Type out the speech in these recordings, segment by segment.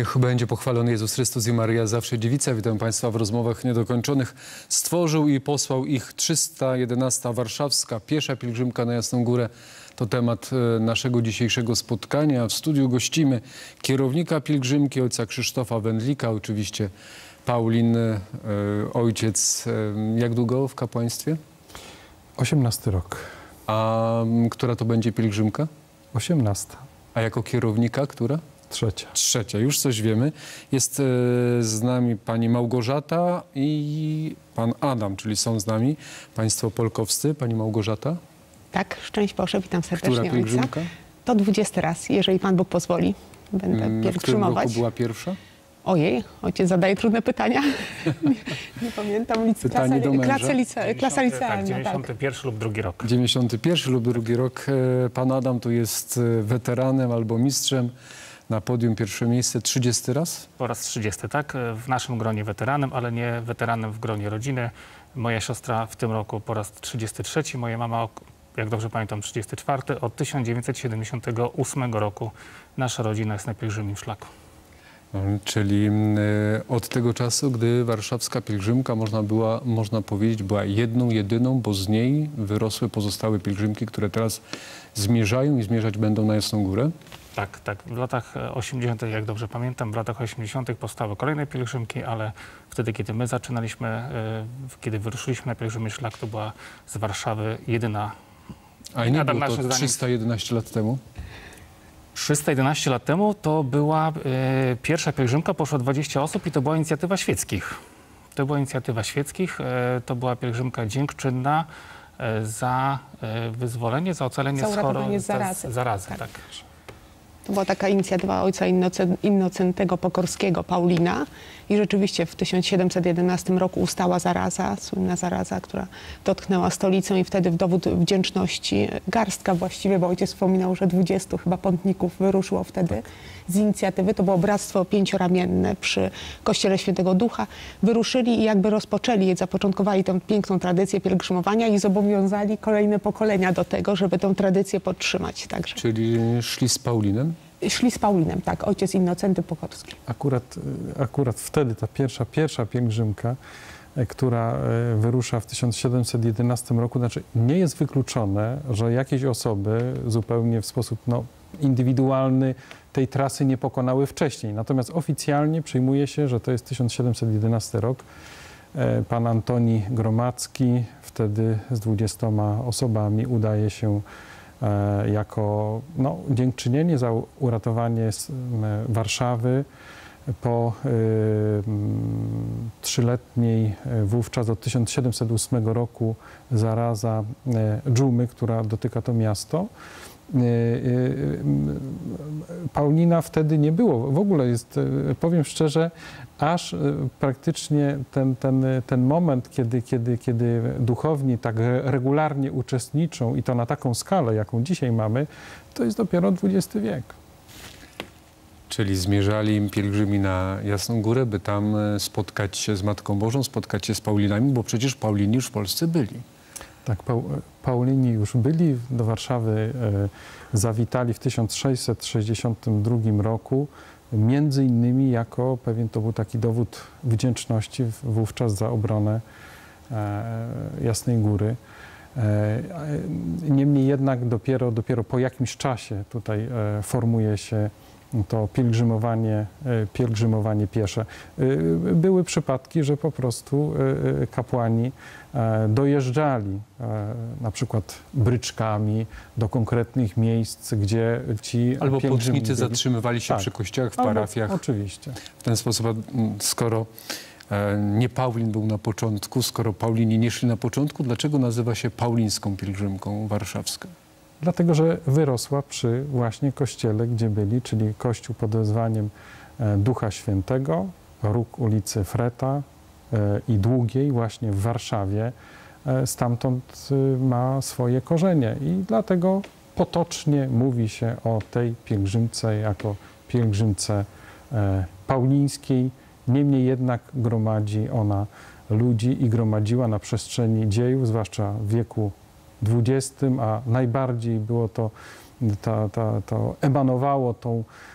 Niech będzie pochwalony Jezus Chrystus i Maryja zawsze dziewica. Witam Państwa w rozmowach niedokończonych. Stworzył i posłał ich 311. Warszawska piesza pielgrzymka na Jasną Górę. To temat naszego dzisiejszego spotkania. W studiu gościmy kierownika pielgrzymki, ojca Krzysztofa Wędlika, oczywiście Paulin, ojciec. Jak długo w kapłaństwie? 18 rok. A która to będzie pielgrzymka? 18. A jako kierownika która? Trzecia. Trzecia, już coś wiemy. Jest z nami pani Małgorzata i pan Adam, czyli są z nami państwo polkowscy. Pani Małgorzata? Tak, szczęść Boże, witam serdecznie Która pielgrzymka? ojca. To 20 raz, jeżeli Pan Bóg pozwoli, będę pielgrzymować. W którym roku była pierwsza? Ojej, ojciec zadaje trudne pytania. nie pamiętam. Pytanie do męża. Klasa licealna. Tak, 91 lub drugi rok. 91 lub drugi rok. Pan Adam tu jest weteranem albo mistrzem. Na podium pierwsze miejsce 30 raz? Po raz 30, tak? W naszym gronie weteranem, ale nie weteranem w gronie rodziny. Moja siostra w tym roku po raz 33, moja mama, jak dobrze pamiętam, 34. Od 1978 roku nasza rodzina jest na pielgrzymim szlaku. Czyli od tego czasu, gdy warszawska pielgrzymka, można powiedzieć, była jedną, jedyną, bo z niej wyrosły pozostałe pielgrzymki, które teraz zmierzają i zmierzać będą na Jasną Górę? Tak, tak. W latach 80., jak dobrze pamiętam, w latach 80. powstały kolejne pielgrzymki, ale wtedy, kiedy my zaczynaliśmy, kiedy wyruszyliśmy na pielgrzymy szlak, to była z Warszawy jedyna. A nie było to 311 lat temu? 311 lat temu to była pierwsza pielgrzymka, poszło 20 osób i to była inicjatywa świeckich. To była inicjatywa świeckich, to była pielgrzymka dziękczynna za wyzwolenie, za ocalenie zarazy. Tak. To była taka inicjatywa ojca Innocentego Pokorskiego, Paulina. I rzeczywiście w 1711 roku ustała zaraza, słynna zaraza, która dotknęła stolicę i wtedy w dowód wdzięczności garstka właściwie, bo ojciec wspominał, że 20 chyba pątników wyruszyło wtedy z inicjatywy. To było bractwo pięcioramienne przy Kościele Świętego Ducha. Wyruszyli i jakby rozpoczęli, zapoczątkowali tę piękną tradycję pielgrzymowania i zobowiązali kolejne pokolenia do tego, żeby tę tradycję podtrzymać. Także. Czyli szli z Paulinem? Szli z Paulinem, tak, ojciec Innocenty Pokorski. Akurat wtedy ta pierwsza pielgrzymka, która wyrusza w 1711 roku, znaczy nie jest wykluczone, że jakieś osoby zupełnie w sposób indywidualny tej trasy nie pokonały wcześniej. Natomiast oficjalnie przyjmuje się, że to jest 1711 rok. Pan Antoni Gromadzki wtedy z 20 osobami udaje się jako dziękczynienie za uratowanie Warszawy po trzyletniej wówczas od 1708 roku zaraza dżumy, która dotyka to miasto. Paulina wtedy nie było. W ogóle jest, powiem szczerze, aż praktycznie ten moment, kiedy duchowni tak regularnie uczestniczą i to na taką skalę, jaką dzisiaj mamy, to jest dopiero XX wiek. Czyli zmierzali pielgrzymi na Jasną Górę, by tam spotkać się z Matką Bożą, spotkać się z Paulinami, bo przecież Paulini już w Polsce byli. Tak, Paulini już byli, do Warszawy zawitali w 1662 roku, między innymi jako pewien to był taki dowód wdzięczności wówczas za obronę Jasnej Góry. Niemniej jednak dopiero po jakimś czasie tutaj formuje się to pielgrzymowanie piesze. Były przypadki, że po prostu kapłani dojeżdżali na przykład bryczkami do konkretnych miejsc, gdzie ci albo pielgrzymi płotnicy zatrzymywali się przy kościołach, w parafiach. Oczywiście. W ten sposób, skoro nie Paulin był na początku, skoro Paulini nie szli na początku, dlaczego nazywa się paulińską pielgrzymką warszawską? Dlatego, że wyrosła przy właśnie kościele, gdzie byli, czyli kościół pod wezwaniem Ducha Świętego, róg ulicy Freta i Długiej, właśnie w Warszawie. Stamtąd ma swoje korzenie i dlatego potocznie mówi się o tej pielgrzymce jako pielgrzymce paulińskiej. Niemniej jednak gromadzi ona ludzi i gromadziła na przestrzeni dziejów, zwłaszcza w wieku XX, a najbardziej było to emanowało tą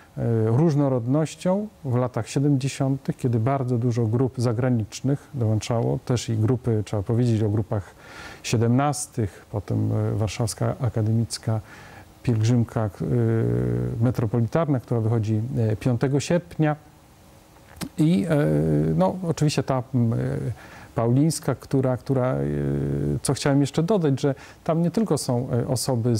różnorodnością w latach 70., kiedy bardzo dużo grup zagranicznych dołączało, też i grupy, trzeba powiedzieć o grupach 17, potem Warszawska Akademicka Pielgrzymka Metropolitarna, która wychodzi 5 sierpnia i no, oczywiście ta paulińska, która co chciałem jeszcze dodać, że tam nie tylko są osoby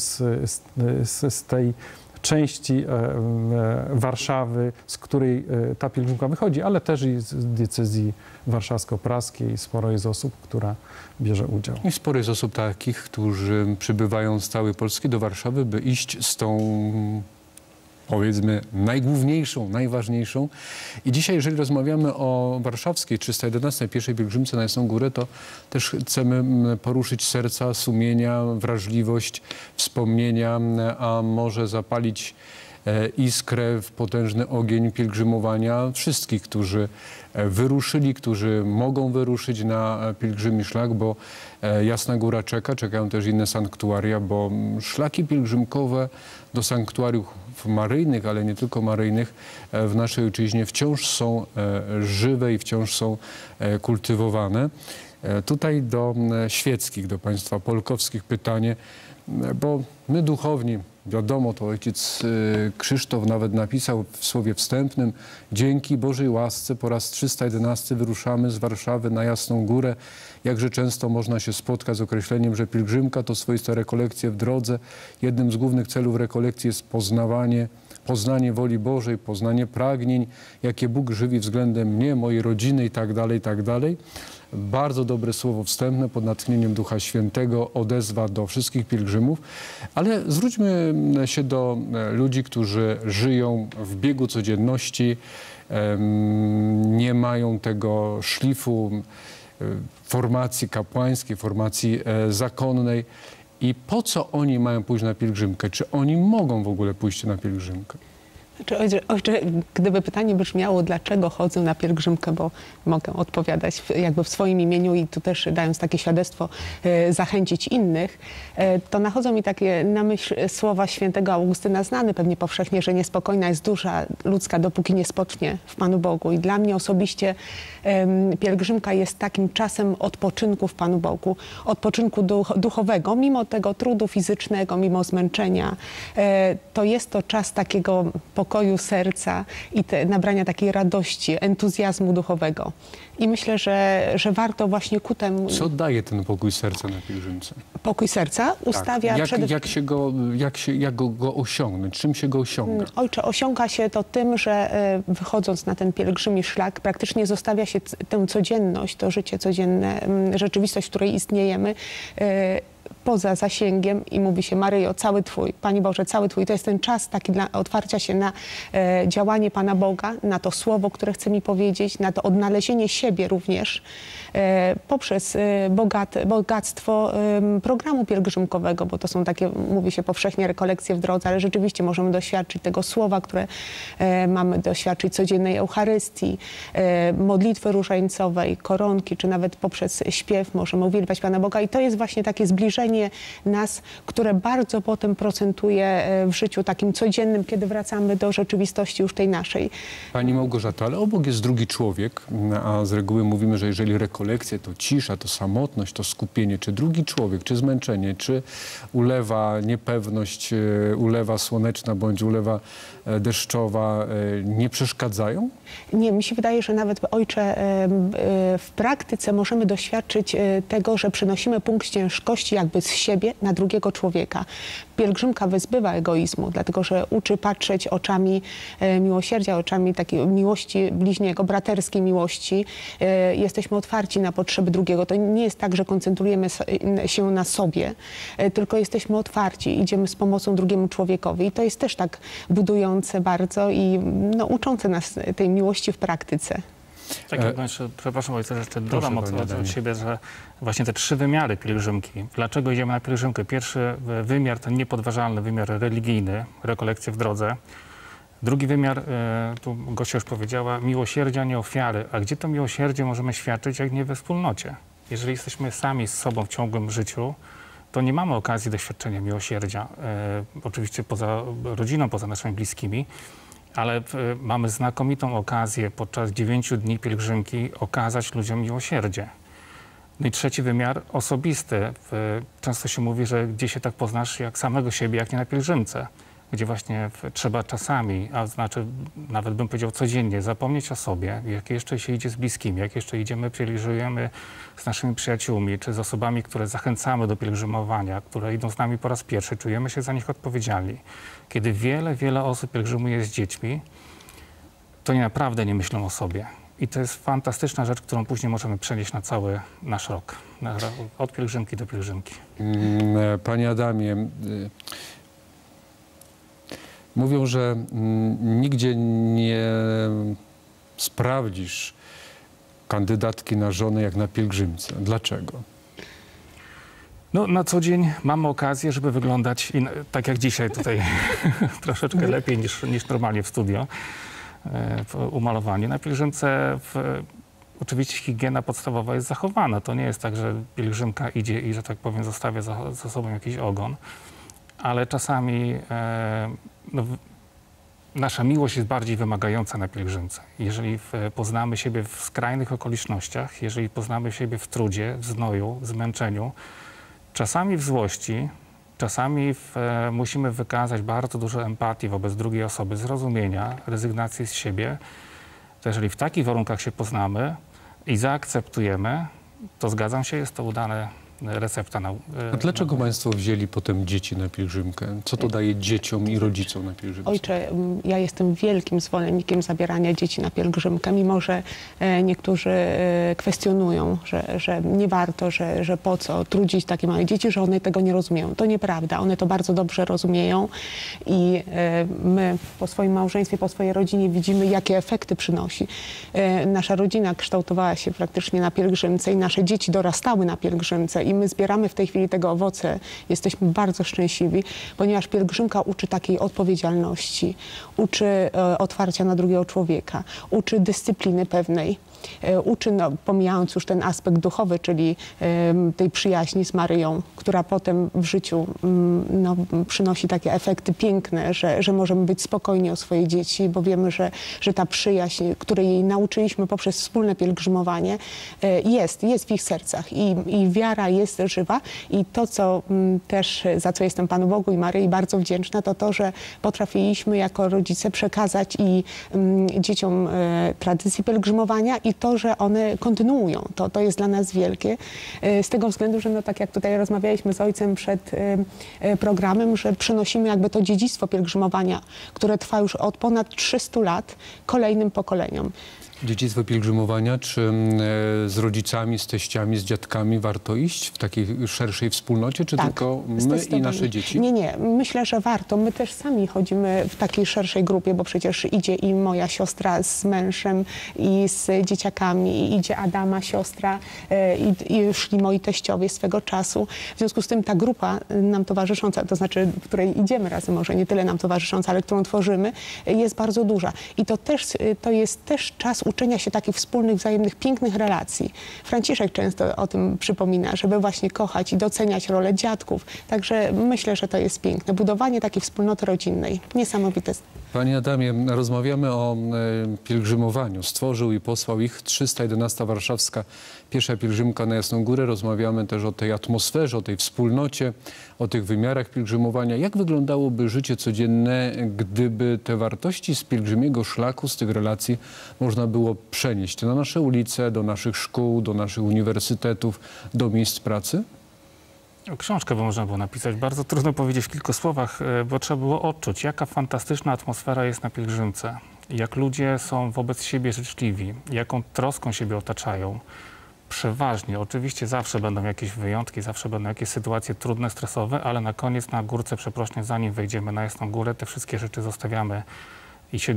z tej części Warszawy, z której ta pielgrzymka wychodzi, ale też i z diecezji warszawsko-praskiej sporo jest osób, która bierze udział. I sporo jest osób takich, którzy przybywają z całej Polski do Warszawy, by iść z tą, powiedzmy, najgłówniejszą, najważniejszą. I dzisiaj, jeżeli rozmawiamy o warszawskiej 311. pierwszej pielgrzymce na Jasną Górę, to też chcemy poruszyć serca, sumienia, wrażliwość, wspomnienia, a może zapalić iskrę w potężny ogień pielgrzymowania wszystkich, którzy wyruszyli, którzy mogą wyruszyć na pielgrzymi szlak, bo Jasna Góra czekają też inne sanktuaria, bo szlaki pielgrzymkowe do sanktuariów maryjnych, ale nie tylko maryjnych, w naszej ojczyźnie wciąż są żywe i wciąż są kultywowane. Tutaj do świeckich, do państwa polkowskich pytanie, bo my duchowni, wiadomo, to ojciec Krzysztof nawet napisał w słowie wstępnym: dzięki Bożej łasce po raz 311 wyruszamy z Warszawy na Jasną Górę. Jakże często można się spotkać z określeniem, że pielgrzymka to swoiste rekolekcje w drodze. Jednym z głównych celów rekolekcji jest poznanie woli Bożej, poznanie pragnień, jakie Bóg żywi względem mnie, mojej rodziny i tak dalej, i tak dalej. Bardzo dobre słowo wstępne pod natchnieniem Ducha Świętego, odezwa do wszystkich pielgrzymów, ale zwróćmy się do ludzi, którzy żyją w biegu codzienności, nie mają tego szlifu formacji kapłańskiej, formacji zakonnej. I po co oni mają pójść na pielgrzymkę? Czy oni mogą w ogóle pójść na pielgrzymkę? Ojcze, gdyby pytanie brzmiało, dlaczego chodzę na pielgrzymkę, bo mogę odpowiadać jakby w swoim imieniu i tu też dając takie świadectwo, zachęcić innych, to nachodzą mi takie na myśl słowa świętego Augustyna, znane pewnie powszechnie, że niespokojna jest dusza ludzka, dopóki nie spocznie w Panu Bogu. I dla mnie osobiście pielgrzymka jest takim czasem odpoczynku w Panu Bogu, odpoczynku duchowego, mimo tego trudu fizycznego, mimo zmęczenia. To jest to czas takiego pokoju serca i nabrania takiej radości, entuzjazmu duchowego. I myślę, że warto właśnie ku temu... Co daje ten pokój serca na pielgrzymce? Pokój serca ustawia Jak go osiągnąć? Czym się go osiąga? Ojcze, osiąga się to tym, że wychodząc na ten pielgrzymi szlak, praktycznie zostawia się tę codzienność, to życie codzienne, rzeczywistość, w której istniejemy, poza zasięgiem i mówi się: Maryjo, cały Twój, Panie Boże, cały Twój. To jest ten czas taki dla otwarcia się na działanie Pana Boga, na to słowo, które chce mi powiedzieć, na to odnalezienie siebie również poprzez bogactwo programu pielgrzymkowego, bo to są takie, mówi się powszechnie, rekolekcje w drodze, ale rzeczywiście możemy doświadczyć tego słowa, które mamy doświadczyć codziennej Eucharystii, modlitwy różańcowej, koronki, czy nawet poprzez śpiew możemy uwielbiać Pana Boga i to jest właśnie takie zbliżenie nas, które bardzo potem procentuje w życiu takim codziennym, kiedy wracamy do rzeczywistości już tej naszej. Pani Małgorzato, ale obok jest drugi człowiek, a z reguły mówimy, że jeżeli rekolekcje, to cisza, to samotność, to skupienie. Czy drugi człowiek, czy zmęczenie, czy ulewa niepewność, ulewa słoneczna bądź ulewa deszczowa nie przeszkadzają? Nie, mi się wydaje, że nawet, Ojcze, w praktyce możemy doświadczyć tego, że przenosimy punkt ciężkości jakby z siebie na drugiego człowieka. Pielgrzymka wyzbywa egoizmu, dlatego że uczy patrzeć oczami miłosierdzia, oczami takiej miłości bliźniego, braterskiej miłości. Jesteśmy otwarci na potrzeby drugiego. To nie jest tak, że koncentrujemy się na sobie, tylko jesteśmy otwarci, idziemy z pomocą drugiemu człowiekowi. I to jest też tak budujące bardzo i uczące nas tej miłości w praktyce. Tak, przepraszam ojca, że jeszcze dodam od siebie, że właśnie te 3 wymiary pielgrzymki. Dlaczego idziemy na pielgrzymkę? Pierwszy wymiar, ten niepodważalny wymiar religijny, rekolekcje w drodze. Drugi wymiar, tu Gosia już powiedziała, miłosierdzia, nie ofiary. A gdzie to miłosierdzie możemy świadczyć, jak nie we wspólnocie? Jeżeli jesteśmy sami z sobą w ciągłym życiu, to nie mamy okazji doświadczenia miłosierdzia. Oczywiście poza rodziną, poza naszymi bliskimi. Ale mamy znakomitą okazję podczas 9 dni pielgrzymki okazać ludziom miłosierdzie. No i trzeci wymiar osobisty. Często się mówi, że gdzie się tak poznasz jak samego siebie, jak nie na pielgrzymce, gdzie właśnie trzeba czasami, a znaczy nawet bym powiedział codziennie, zapomnieć o sobie, jak jeszcze się idzie z bliskimi, jak jeszcze idziemy, pielgrzymujemy z naszymi przyjaciółmi, czy z osobami, które zachęcamy do pielgrzymowania, które idą z nami po raz pierwszy, czujemy się za nich odpowiedzialni. Kiedy wiele osób pielgrzymuje z dziećmi, to naprawdę nie myślą o sobie. I to jest fantastyczna rzecz, którą później możemy przenieść na cały nasz rok. Od pielgrzymki do pielgrzymki. Panie Adamie, mówią, że nigdzie nie sprawdzisz kandydatki na żonę jak na pielgrzymce. Dlaczego? No, na co dzień mamy okazję, żeby wyglądać tak jak dzisiaj tutaj, troszeczkę lepiej niż normalnie w studio, w umalowaniu. Na pielgrzymce oczywiście higiena podstawowa jest zachowana. To nie jest tak, że pielgrzymka idzie i, że tak powiem, zostawia za sobą jakiś ogon. Ale czasami nasza miłość jest bardziej wymagająca na pielgrzymce. Jeżeli poznamy siebie w skrajnych okolicznościach, jeżeli poznamy siebie w trudzie, w znoju, w zmęczeniu, czasami w złości, czasami musimy wykazać bardzo dużo empatii wobec drugiej osoby, zrozumienia, rezygnacji z siebie. To jeżeli w takich warunkach się poznamy i zaakceptujemy, to zgadzam się, jest to udane recepta na... A dlaczego państwo wzięli potem dzieci na pielgrzymkę? Co to daje dzieciom i rodzicom na pielgrzymce? Ojcze, ja jestem wielkim zwolennikiem zabierania dzieci na pielgrzymkę, mimo że niektórzy kwestionują, że nie warto, że po co trudzić takie małe dzieci, że one tego nie rozumieją. To nieprawda, one to bardzo dobrze rozumieją i my po swoim małżeństwie, po swojej rodzinie widzimy, jakie efekty przynosi. Nasza rodzina kształtowała się praktycznie na pielgrzymce i nasze dzieci dorastały na pielgrzymce i my zbieramy w tej chwili tego owoce. Jesteśmy bardzo szczęśliwi, ponieważ pielgrzymka uczy takiej odpowiedzialności, uczy otwarcia na drugiego człowieka, uczy dyscypliny pewnej. Uczy, pomijając już ten aspekt duchowy, czyli tej przyjaźni z Maryją, która potem w życiu przynosi takie efekty piękne, że możemy być spokojni o swoje dzieci, bo wiemy, że ta przyjaźń, której jej nauczyliśmy poprzez wspólne pielgrzymowanie, jest w ich sercach i wiara jest żywa. I to, co też, za co jestem Panu Bogu i Maryi bardzo wdzięczna, to, że potrafiliśmy jako rodzice przekazać i dzieciom tradycję pielgrzymowania i to, że one kontynuują. To jest dla nas wielkie. Z tego względu, że tak jak tutaj rozmawialiśmy z ojcem przed programem, że przenosimy jakby to dziedzictwo pielgrzymowania, które trwa już od ponad 300 lat kolejnym pokoleniom. Dziedzictwo pielgrzymowania, czy z rodzicami, z teściami, z dziadkami warto iść w takiej szerszej wspólnocie, czy tylko my i nasze dzieci? Nie. Myślę, że warto. My też sami chodzimy w takiej szerszej grupie, bo przecież idzie i moja siostra z mężem i z dzieciakami, i idzie Adama, siostra, i szli moi teściowie swego czasu. W związku z tym ta grupa nam towarzysząca, to znaczy, w której idziemy razem, może nie tyle nam towarzysząca, ale którą tworzymy, jest bardzo duża. I to jest też czas uczenia się takich wspólnych, wzajemnych, pięknych relacji. Franciszek często o tym przypomina, żeby właśnie kochać i doceniać rolę dziadków. Także myślę, że to jest piękne. Budowanie takiej wspólnoty rodzinnej. Niesamowite. Panie Adamie, rozmawiamy o pielgrzymowaniu. Stworzył i posłał ich 311 warszawska piesza pielgrzymka na Jasną Górę. Rozmawiamy też o tej atmosferze, o tej wspólnocie, o tych wymiarach pielgrzymowania. Jak wyglądałoby życie codzienne, gdyby te wartości z pielgrzymiego szlaku, z tych relacji można było przenieść na nasze ulice, do naszych szkół, do naszych uniwersytetów, do miejsc pracy? Książkę by można było napisać. Bardzo trudno powiedzieć w kilku słowach, bo trzeba było odczuć, jaka fantastyczna atmosfera jest na pielgrzymce. Jak ludzie są wobec siebie życzliwi, jaką troską siebie otaczają. Przeważnie, oczywiście zawsze będą jakieś wyjątki, zawsze będą jakieś sytuacje trudne, stresowe, ale na koniec na górce przeproszeń, zanim wejdziemy na Jasną Górę, te wszystkie rzeczy zostawiamy i się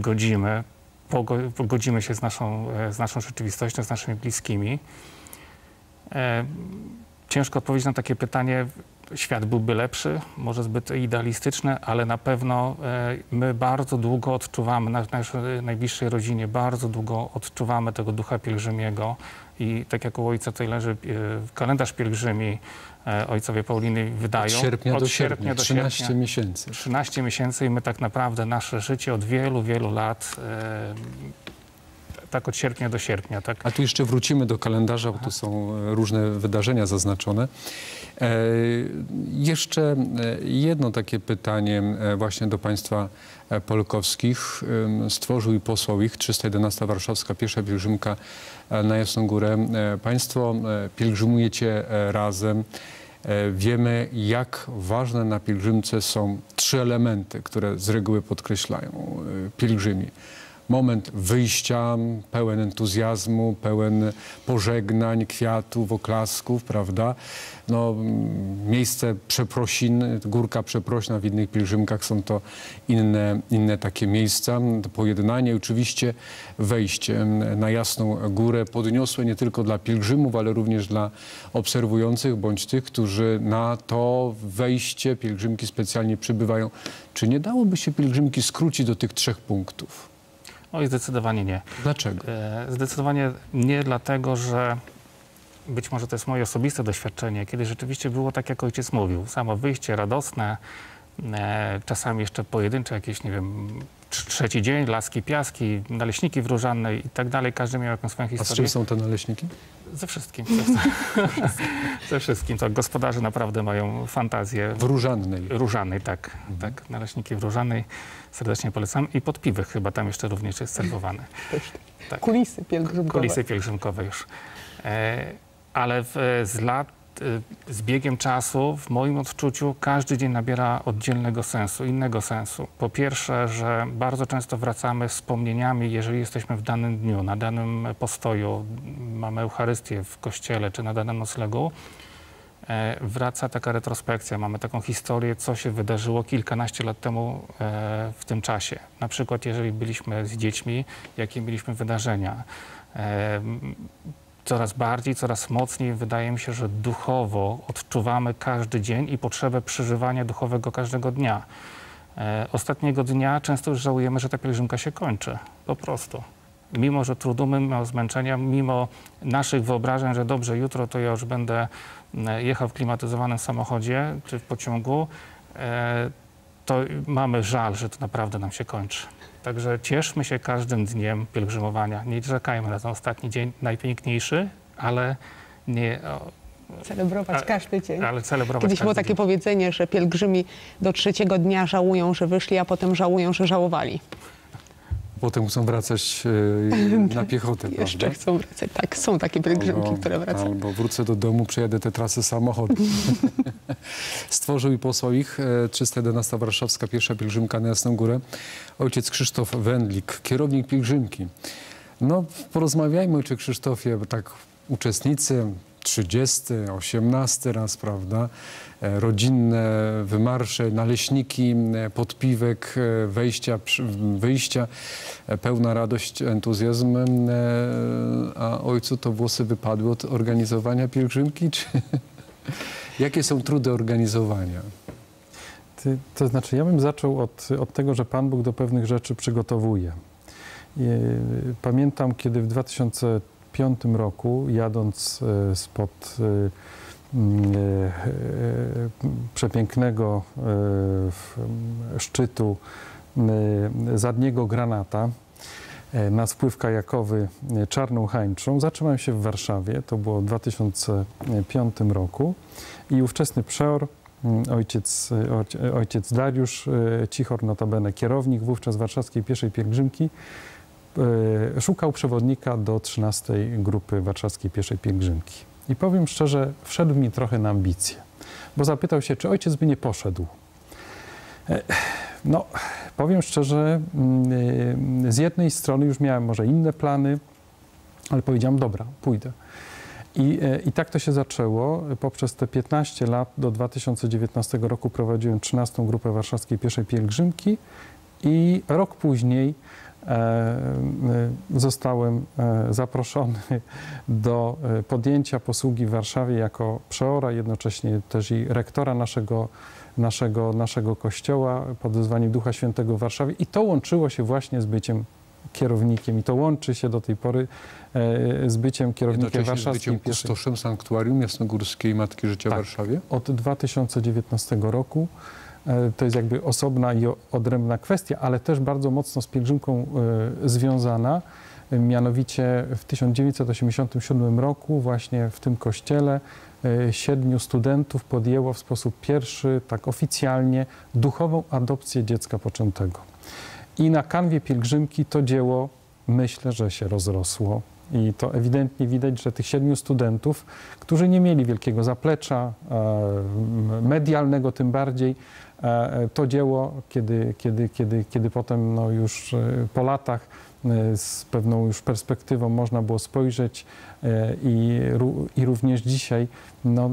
godzimy się z naszą rzeczywistością, z naszymi bliskimi. Ciężko odpowiedzieć na takie pytanie, Świat byłby lepszy, może zbyt idealistyczny, ale na pewno my bardzo długo odczuwamy, naszej najbliższej rodzinie, bardzo długo odczuwamy tego ducha pielgrzymiego i tak jak u ojca tutaj leży kalendarz pielgrzymi, ojcowie Pauliny wydają. Od sierpnia do 13 sierpnia. miesięcy. 13 miesięcy i my tak naprawdę nasze życie od wielu, wielu lat, tak od sierpnia do sierpnia. Tak? A tu jeszcze wrócimy do kalendarza, bo tu są różne wydarzenia zaznaczone. Jeszcze jedno takie pytanie właśnie do państwa polkowskich. Stworzył i posłał ich 311 Warszawska, pierwsza pielgrzymka na Jasną Górę. Państwo pielgrzymujecie razem. Wiemy, jak ważne na pielgrzymce są 3 elementy, które z reguły podkreślają pielgrzymi. Moment wyjścia, pełen entuzjazmu, pełen pożegnań, kwiatów, oklasków, prawda? No, miejsce przeprosin, górka przeprośna w innych pielgrzymkach są to inne takie miejsca. Pojednanie, oczywiście wejście na Jasną Górę podniosłe nie tylko dla pielgrzymów, ale również dla obserwujących bądź tych, którzy na to wejście pielgrzymki specjalnie przybywają. Czy nie dałoby się pielgrzymki skrócić do tych 3 punktów? Oj, zdecydowanie nie. Dlaczego? Zdecydowanie nie, dlatego że być może to jest moje osobiste doświadczenie, kiedy rzeczywiście było tak, jak ojciec mówił. Samo wyjście radosne, czasami jeszcze pojedyncze jakieś, nie wiem, 3. dzień, laski, piaski, naleśniki w Różannej i tak dalej. Każdy miał jakąś swoją A historię. z czym są te naleśniki? Ze wszystkim. Ze wszystkim. To gospodarze naprawdę mają fantazję. W Różannej. Różanej, tak. Tak. Naleśniki w Różanej. Serdecznie polecam. I podpiwek chyba tam jeszcze również jest serwowane. Tak. Kulisy pielgrzymkowe. Kulisy pielgrzymkowe już. Ale z biegiem czasu, w moim odczuciu, każdy dzień nabiera oddzielnego sensu, innego sensu. Po pierwsze, że bardzo często wracamy wspomnieniami, jeżeli jesteśmy w danym dniu, na danym postoju, mamy Eucharystię w kościele czy na danym noclegu, wraca taka retrospekcja, mamy taką historię, co się wydarzyło kilkanaście lat temu w tym czasie. Na przykład, jeżeli byliśmy z dziećmi, jakie mieliśmy wydarzenia. Coraz bardziej, coraz mocniej wydaje mi się, że duchowo odczuwamy każdy dzień i potrzebę przeżywania duchowego każdego dnia. Ostatniego dnia często już żałujemy, że ta pielgrzymka się kończy. Po prostu. Mimo, że trudu, mimo zmęczenia, mimo naszych wyobrażeń, że dobrze, jutro to ja już będę jechał w klimatyzowanym samochodzie czy w pociągu, to mamy żal, że to naprawdę nam się kończy. Także cieszmy się każdym dniem pielgrzymowania. Nie czekajmy na ten ostatni dzień, najpiękniejszy, ale nie... Celebrować każdy dzień. Ale celebrować Kiedyś było takie powiedzenie, że pielgrzymi do 3. dnia żałują, że wyszli, a potem żałują, że żałowali. Potem chcą wracać na piechotę, Jeszcze prawda? chcą wracać. Tak, są takie pielgrzymki, które wracają. Albo wrócę do domu, przejadę te trasy samochodem. Stworzył i posłał ich 311 Warszawska, pierwsza pielgrzymka na Jasną Górę. Ojciec Krzysztof Wędlik, kierownik pielgrzymki. No, porozmawiajmy, ojcze Krzysztofie, bo tak uczestnicy, 30, 18 raz, prawda? Rodzinne wymarsze, naleśniki, podpiwek, wyjścia, pełna radość, entuzjazm. A ojcu to włosy wypadły od organizowania pielgrzymki? Czy jakie są trudy organizowania? To znaczy, ja bym zaczął od tego, że Pan Bóg do pewnych rzeczy przygotowuje. Pamiętam, kiedy w 2005 roku, jadąc spod przepięknego szczytu Zadniego Granata na spływ kajakowy Czarną Hańczą, zatrzymałem się w Warszawie, to było w 2005 roku i ówczesny przeor, ojciec Dariusz Cichor, notabene kierownik wówczas warszawskiej pierwszej pielgrzymki, szukał przewodnika do 13. grupy warszawskiej pierwszej pielgrzymki. I powiem szczerze, wszedł mi trochę na ambicje, bo zapytał się, czy ojciec by nie poszedł. No, powiem szczerze, z jednej strony już miałem może inne plany, ale powiedziałem, dobra, pójdę. I tak to się zaczęło. Poprzez te 15 lat do 2019 roku prowadziłem 13. grupę warszawskiej pierwszej pielgrzymki I rok później zostałem zaproszony do podjęcia posługi w Warszawie jako przeora, jednocześnie też i rektora naszego kościoła pod wezwaniem Ducha Świętego w Warszawie. I to łączyło się właśnie z byciem kierownikiem i to łączy się do tej pory z byciem kierownikiem warszawskim. Z byciem kustoszem sanktuarium Jasnogórskiej Matki Życia w Warszawie? Od 2019 roku. To jest jakby osobna i odrębna kwestia, ale też bardzo mocno z pielgrzymką związana. Mianowicie w 1987 roku właśnie w tym kościele 7 studentów podjęło w sposób pierwszy, tak oficjalnie, duchową adopcję dziecka poczętego. I na kanwie pielgrzymki to dzieło, myślę, że się rozrosło. I to ewidentnie widać, że tych 7 studentów, którzy nie mieli wielkiego zaplecza, medialnego tym bardziej, to dzieło, kiedy potem no już po latach z pewną już perspektywą można było spojrzeć i również dzisiaj, no,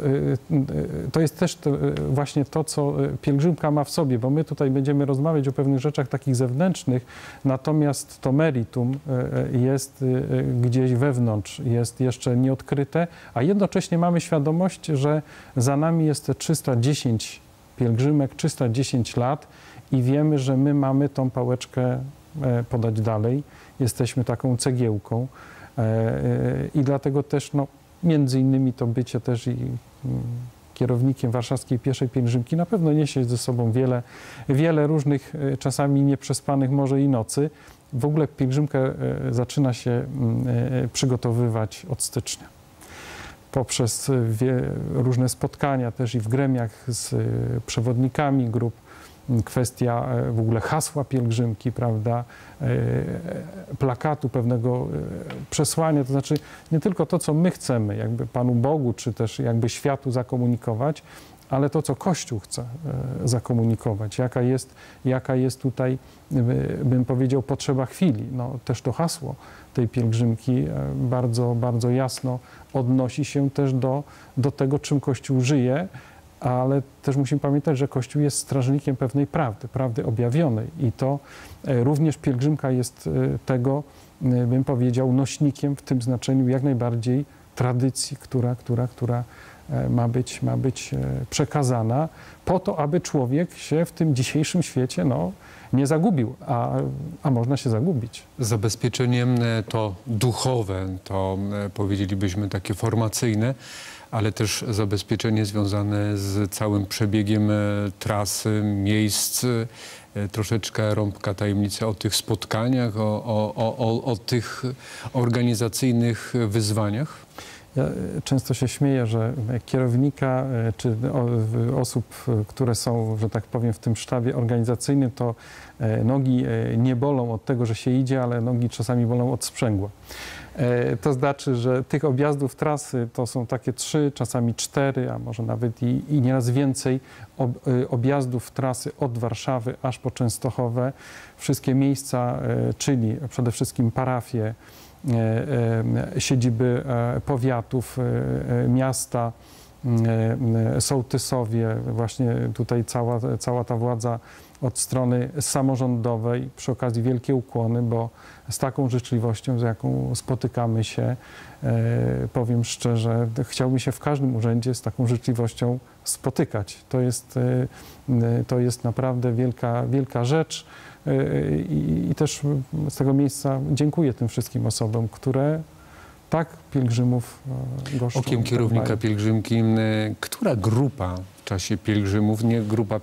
to jest też właśnie to, co pielgrzymka ma w sobie, bo my tutaj będziemy rozmawiać o pewnych rzeczach takich zewnętrznych, natomiast to meritum jest gdzieś wewnątrz, jest jeszcze nieodkryte, a jednocześnie mamy świadomość, że za nami jest te 310 pielgrzymek, 310 lat i wiemy, że my mamy tą pałeczkę podać dalej. Jesteśmy taką cegiełką i dlatego też no, między innymi to bycie też i kierownikiem warszawskiej pierwszej pielgrzymki na pewno niesie ze sobą wiele różnych, czasami nieprzespanych może i nocy. W ogóle pielgrzymkę zaczyna się przygotowywać od stycznia. Poprzez różne spotkania też i w gremiach z przewodnikami grup, kwestia w ogóle hasła pielgrzymki, prawda, plakatu, pewnego przesłania, to znaczy nie tylko to, co my chcemy jakby Panu Bogu, czy też jakby światu zakomunikować, ale to, co Kościół chce zakomunikować, jaka jest tutaj, bym powiedział, potrzeba chwili. No, też to hasło tej pielgrzymki bardzo, bardzo jasno odnosi się też do tego, czym Kościół żyje, ale też musimy pamiętać, że Kościół jest strażnikiem pewnej prawdy objawionej i to również pielgrzymka jest tego, bym powiedział, nośnikiem w tym znaczeniu jak najbardziej tradycji, która ma być przekazana po to, aby człowiek się w tym dzisiejszym świecie no, nie zagubił, a można się zagubić. Zabezpieczenie to duchowe, to powiedzielibyśmy takie formacyjne, ale też zabezpieczenie związane z całym przebiegiem trasy, miejsc, troszeczkę rąbka tajemnicy o tych spotkaniach, o tych organizacyjnych wyzwaniach. Ja często się śmieję, że kierownika czy osób, które są, że tak powiem, w tym sztabie organizacyjnym, to nogi nie bolą od tego, że się idzie, ale nogi czasami bolą od sprzęgła. To znaczy, że tych objazdów trasy to są takie 3, czasami 4, a może nawet i nieraz więcej objazdów trasy od Warszawy aż po Częstochowę. Wszystkie miejsca, czyli przede wszystkim parafie, siedziby powiatów, miasta, sołtysowie, właśnie tutaj cała ta władza od strony samorządowej. Przy okazji wielkie ukłony, bo z taką życzliwością, z jaką spotykamy się, powiem szczerze, chciałbym się w każdym urzędzie z taką życzliwością spotykać. To jest naprawdę wielka rzecz. I też z tego miejsca dziękuję tym wszystkim osobom, które tak pielgrzymów goszczą. Okiem kierownika pielgrzymki, która grupa w czasie pielgrzymów, nie grupa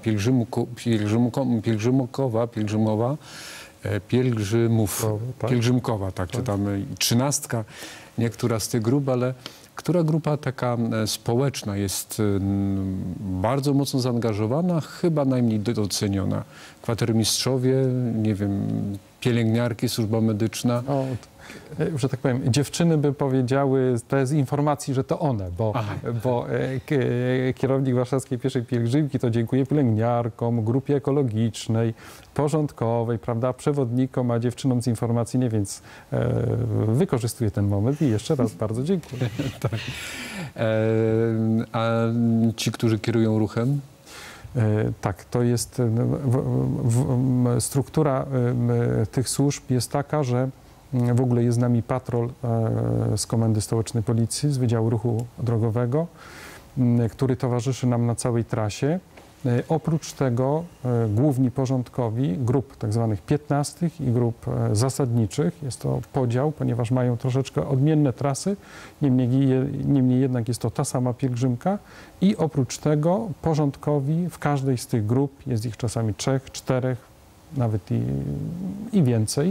pielgrzymkowa, tak czytamy, 13, niektóra z tych grup, ale która grupa taka społeczna jest bardzo mocno zaangażowana, chyba najmniej doceniona? Kwatermistrzowie, nie wiem, pielęgniarki, służba medyczna? Że tak powiem, dziewczyny by powiedziały bez informacji, że to one, bo kierownik warszawskiej pierwszej pielgrzymki to dziękuję pielęgniarkom, grupie ekologicznej, porządkowej, prawda, przewodnikom, a dziewczynom z informacji nie, więc wykorzystuję ten moment i jeszcze raz bardzo dziękuję. Tak. A ci, którzy kierują ruchem? Tak, to jest struktura tych służb jest taka, że w ogóle jest z nami patrol z Komendy Stołecznej Policji, z Wydziału Ruchu Drogowego, który towarzyszy nam na całej trasie. Oprócz tego główni porządkowi grup tak zwanych 15 i grup zasadniczych. Jest to podział, ponieważ mają troszeczkę odmienne trasy, niemniej jednak jest to ta sama pielgrzymka i oprócz tego porządkowi w każdej z tych grup, jest ich czasami 3, 4, nawet i więcej,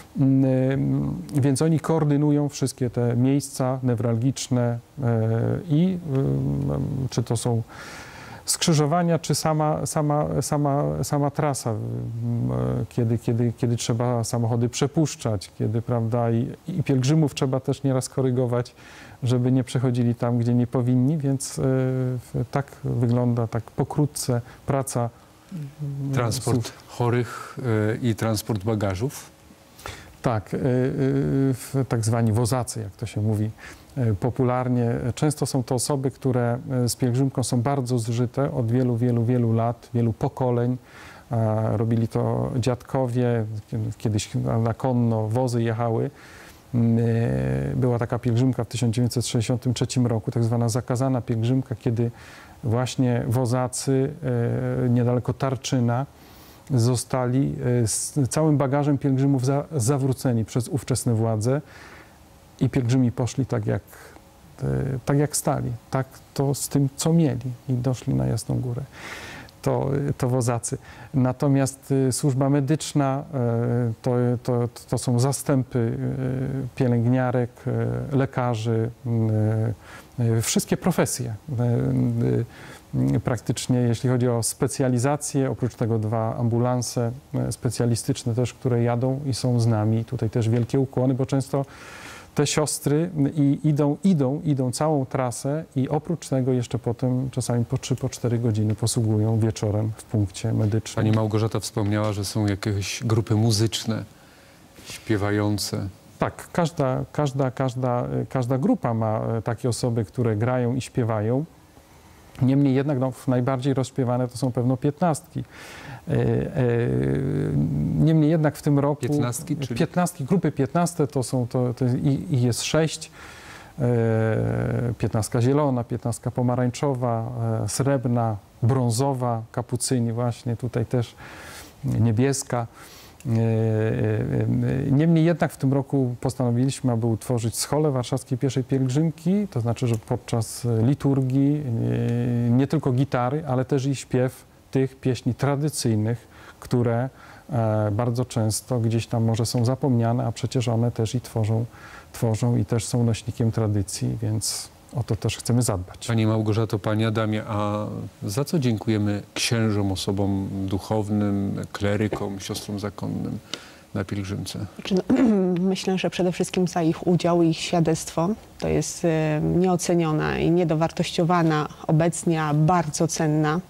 więc oni koordynują wszystkie te miejsca newralgiczne i czy to są skrzyżowania, czy sama trasa, kiedy trzeba samochody przepuszczać, kiedy, prawda, i pielgrzymów trzeba też nieraz korygować, żeby nie przechodzili tam, gdzie nie powinni, więc tak wygląda tak pokrótce praca. Transport chorych i transport bagażów? Tak, tak zwani wozacy, jak to się mówi popularnie. Często są to osoby, które z pielgrzymką są bardzo zżyte od wielu lat, wielu pokoleń. Robili to dziadkowie, kiedyś na konno wozy jechały. Była taka pielgrzymka w 1963 roku, tak zwana zakazana pielgrzymka, kiedy właśnie wozacy niedaleko Tarczyna zostali z całym bagażem pielgrzymów zawróceni przez ówczesne władze i pielgrzymi poszli tak jak stali, tak to z tym, co mieli i doszli na Jasną Górę. To wozacy. Natomiast służba medyczna to są zastępy pielęgniarek, lekarzy, wszystkie profesje. Praktycznie, jeśli chodzi o specjalizację, oprócz tego 2 ambulanse specjalistyczne też, które jadą i są z nami. Tutaj też wielkie ukłony, bo często te siostry idą całą trasę i oprócz tego jeszcze potem czasami po 3-4 godziny posługują wieczorem w punkcie medycznym. Pani Małgorzata wspomniała, że są jakieś grupy muzyczne, śpiewające. Tak, każda grupa ma takie osoby, które grają i śpiewają. Niemniej jednak najbardziej rozśpiewane to są pewno 15. Niemniej jednak w tym roku 15, czyli? 15, grupy 15 to jest 6. 15 zielona, 15 pomarańczowa, srebrna, brązowa, kapucyni właśnie, tutaj też niebieska. Niemniej jednak w tym roku postanowiliśmy, aby utworzyć scholę warszawskiej pieszej pielgrzymki, to znaczy, że podczas liturgii nie tylko gitary, ale też i śpiew tych pieśni tradycyjnych, które bardzo często gdzieś tam może są zapomniane, a przecież one też i tworzą i też są nośnikiem tradycji, więc o to też chcemy zadbać. Pani Małgorzato, Panie Adamie, a za co dziękujemy księżom, osobom duchownym, klerykom, siostrom zakonnym na pielgrzymce? Myślę, że przede wszystkim za ich udział i ich świadectwo. To jest nieoceniona i niedowartościowana, obecnie bardzo cenna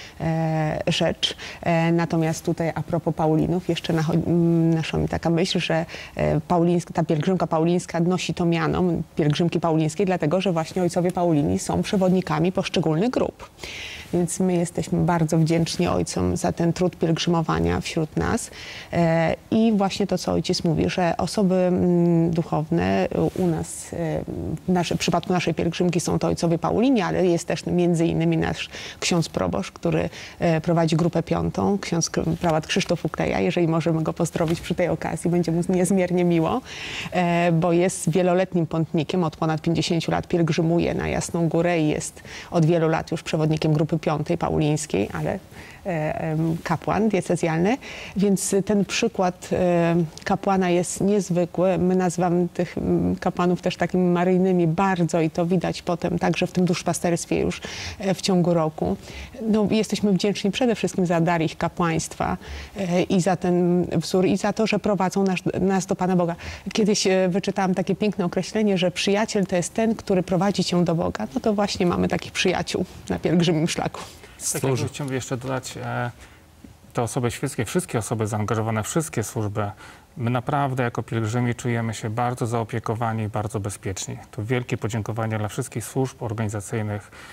rzecz. Natomiast tutaj a propos Paulinów, jeszcze naszła mi taka myśl, że ta pielgrzymka paulińska nosi to miano pielgrzymki paulińskiej, dlatego że właśnie ojcowie Paulini są przewodnikami poszczególnych grup. Więc my jesteśmy bardzo wdzięczni ojcom za ten trud pielgrzymowania wśród nas. I właśnie to, co ojciec mówi, że osoby duchowne u nas, w przypadku naszej pielgrzymki są to ojcowie Paulini, ale jest też między innymi nasz ksiądz proboszcz, który prowadzi grupę 5, ksiądz prałat Krzysztof Ukleja. Jeżeli możemy go pozdrowić przy tej okazji, będzie mu niezmiernie miło, bo jest wieloletnim pątnikiem, od ponad 50 lat pielgrzymuje na Jasną Górę i jest od wielu lat już przewodnikiem grupy 5 paulińskiej, ale kapłan diecezjalny, więc ten przykład kapłana jest niezwykły. My nazywamy tych kapłanów też takimi maryjnymi bardzo i to widać potem także w tym duszpasterstwie już w ciągu roku. No, jesteśmy wdzięczni przede wszystkim za dar ich kapłaństwa i za ten wzór i za to, że prowadzą nas do Pana Boga. Kiedyś wyczytałam takie piękne określenie, że przyjaciel to jest ten, który prowadzi cię do Boga. No to właśnie mamy takich przyjaciół na pielgrzymim szlaku. Tak, ja chciałbym jeszcze dodać, te osoby świeckie, wszystkie osoby zaangażowane, wszystkie służby, my naprawdę jako pielgrzymi czujemy się bardzo zaopiekowani i bardzo bezpieczni. To wielkie podziękowanie dla wszystkich służb organizacyjnych,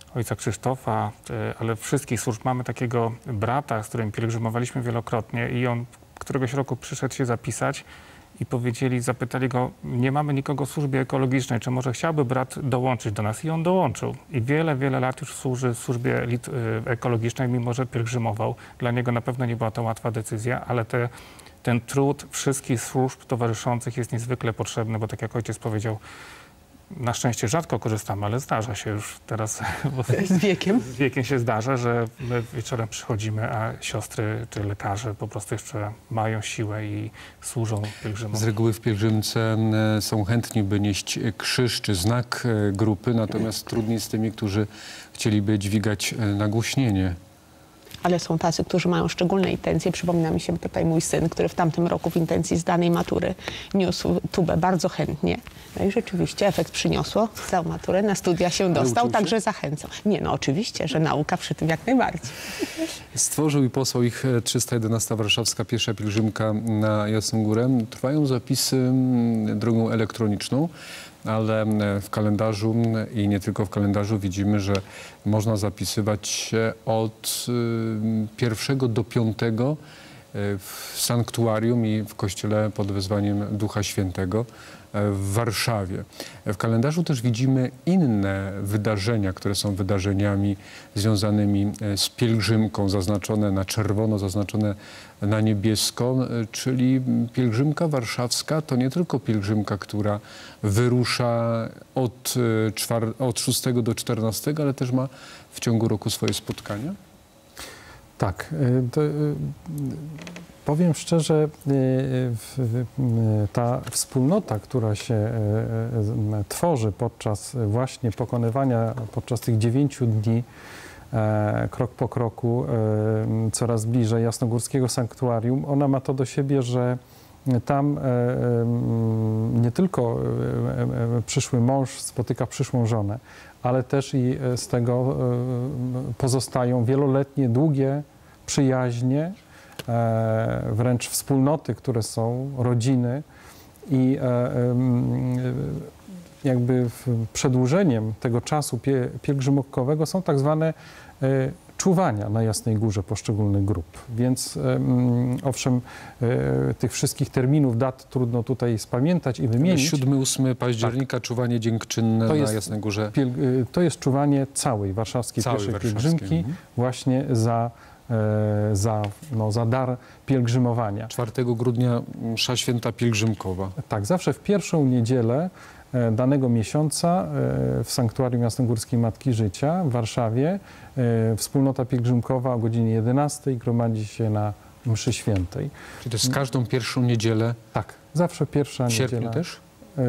ojca Krzysztofa, ale wszystkich służb. Mamy takiego brata, z którym pielgrzymowaliśmy wielokrotnie i on któregoś roku przyszedł się zapisać i zapytali go, nie mamy nikogo w służbie ekologicznej, czy może chciałby brat dołączyć do nas? I on dołączył. I wiele, wiele lat już służy w służbie ekologicznej, mimo że pielgrzymował. Dla niego na pewno nie była to łatwa decyzja, ale ten trud wszystkich służb towarzyszących jest niezwykle potrzebny, bo tak jak ojciec powiedział, na szczęście rzadko korzystamy, ale zdarza się już teraz. Z wiekiem. Z wiekiem się zdarza, że my wieczorem przychodzimy, a siostry czy lekarze po prostu jeszcze mają siłę i służą pielgrzymom. Z reguły w pielgrzymce są chętni, by nieść krzyż czy znak grupy, natomiast trudniej z tymi, którzy chcieliby dźwigać nagłośnienie. Ale są tacy, którzy mają szczególne intencje. Przypomina mi się tutaj mój syn, który w tamtym roku w intencji zdanej matury niósł tubę bardzo chętnie. No i rzeczywiście efekt przyniosło. Zdał maturę, na studia się dostał, także zachęcał. Nie, no oczywiście, że nauka przy tym jak najbardziej. Stworzył i posłał ich 311 warszawska pierwsza pielgrzymka na Jasną Górę. Trwają zapisy drogą elektroniczną, ale w kalendarzu i nie tylko w kalendarzu widzimy, że można zapisywać się od 1 do 5 w sanktuarium i w kościele pod wezwaniem Ducha Świętego w Warszawie. W kalendarzu też widzimy inne wydarzenia, które są wydarzeniami związanymi z pielgrzymką, zaznaczone na czerwono, zaznaczone na niebiesko, czyli pielgrzymka warszawska to nie tylko pielgrzymka, która wyrusza od 6 do 14, ale też ma w ciągu roku swoje spotkania? Tak. Powiem szczerze, ta wspólnota, która się tworzy podczas właśnie pokonywania, podczas tych 9 dni, krok po kroku, coraz bliżej Jasnogórskiego Sanktuarium, ona ma to do siebie, że tam nie tylko przyszły mąż spotyka przyszłą żonę, ale też i z tego pozostają wieloletnie, długie przyjaźnie, wręcz wspólnoty, które są, rodziny i jakby przedłużeniem tego czasu pielgrzymkowego są tak zwane czuwania na Jasnej Górze poszczególnych grup. Więc owszem, tych wszystkich terminów, dat trudno tutaj spamiętać i wymienić. 7-8 października tak. Czuwanie dziękczynne na Jasnej Górze. To jest czuwanie całej warszawskiej pierwszej pielgrzymki właśnie za dar pielgrzymowania. 4 grudnia msza święta pielgrzymkowa. Tak, zawsze w pierwszą niedzielę danego miesiąca w Sanktuarium Jasnogórskiej Matki Życia w Warszawie wspólnota pielgrzymkowa o godzinie 11 gromadzi się na mszy świętej. Czyli to jest każdą pierwszą niedzielę? Tak, zawsze pierwsza niedziela. W sierpniu też?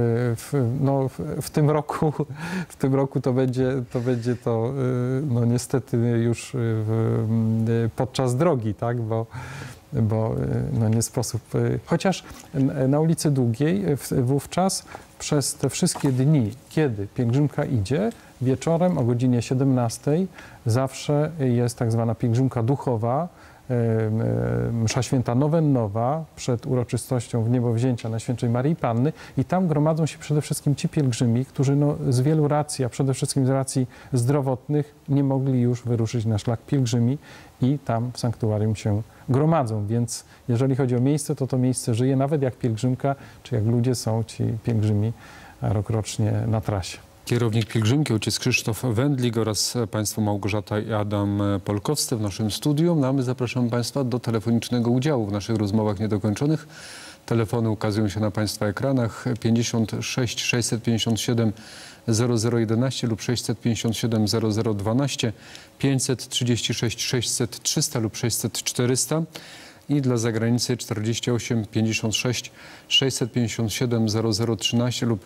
W tym roku to będzie no niestety już podczas drogi, tak, bo no nie sposób, chociaż na ulicy Długiej wówczas przez te wszystkie dni, kiedy pielgrzymka idzie, wieczorem o godzinie 17 zawsze jest tak zwana pielgrzymka duchowa, msza święta nowennowa przed uroczystością wniebowzięcia Najświętszej Maryi Panny i tam gromadzą się przede wszystkim ci pielgrzymi, którzy z wielu racji, a przede wszystkim z racji zdrowotnych nie mogli już wyruszyć na szlak pielgrzymi i tam w sanktuarium się gromadzą. Więc jeżeli chodzi o miejsce, to miejsce żyje, nawet jak pielgrzymka, czy jak ludzie są ci pielgrzymi rokrocznie na trasie. Kierownik pielgrzymki, ojciec Krzysztof Wędlik oraz państwo Małgorzata i Adam Polkowscy w naszym studium. No a my zapraszamy państwa do telefonicznego udziału w naszych rozmowach niedokończonych. Telefony ukazują się na państwa ekranach 56 657 0011 lub 657 0012, 536 600 300 lub 600 400 i dla zagranicy 48 56 657 0013 lub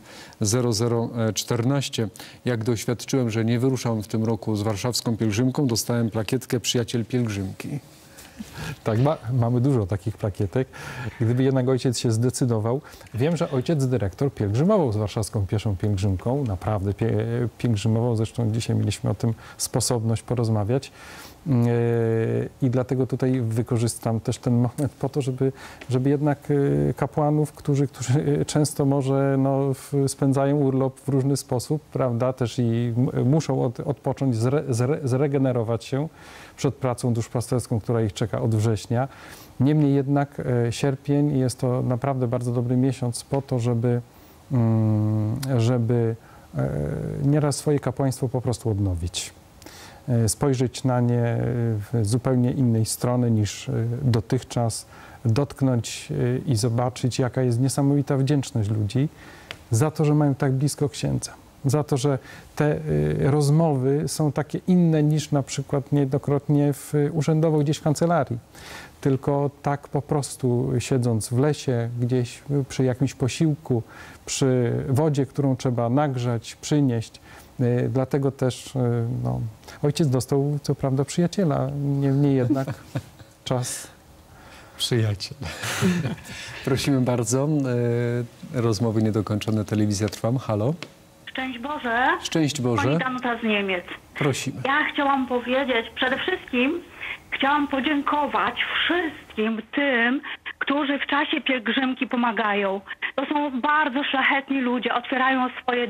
0014. Jak doświadczyłem, że nie wyruszam w tym roku z warszawską pielgrzymką, dostałem plakietkę Przyjaciel Pielgrzymki. Tak, mamy dużo takich plakietek. Gdyby jednak ojciec się zdecydował. Wiem, że ojciec dyrektor pielgrzymował z warszawską pierwszą pielgrzymką. Naprawdę pielgrzymował. Zresztą dzisiaj mieliśmy o tym sposobność porozmawiać. I dlatego tutaj wykorzystam też ten moment po to, żeby jednak kapłanów, którzy często może spędzają urlop w różny sposób, prawda, też i muszą odpocząć, zregenerować się przed pracą duszpasterską, która ich czeka od września. Niemniej jednak sierpień jest to naprawdę bardzo dobry miesiąc po to, żeby nieraz swoje kapłaństwo po prostu odnowić. Spojrzeć na nie z zupełnie innej strony niż dotychczas, dotknąć i zobaczyć, jaka jest niesamowita wdzięczność ludzi za to, że mają tak blisko księdza. Za to, że te rozmowy są takie inne niż na przykład niejednokrotnie urzędowo gdzieś w kancelarii. Tylko tak po prostu siedząc w lesie, gdzieś przy jakimś posiłku, przy wodzie, którą trzeba nagrzać, przynieść. Dlatego też ojciec dostał co prawda przyjaciela, niemniej jednak czas. Przyjaciel. Prosimy bardzo. Rozmowy niedokończone. Telewizja Trwam. Halo. Szczęść Boże. Szczęść Boże. Pani Danuta z Niemiec. Prosimy. Ja chciałam powiedzieć, przede wszystkim chciałam podziękować wszystkim tym, którzy w czasie pielgrzymki pomagają. To są bardzo szlachetni ludzie, otwierają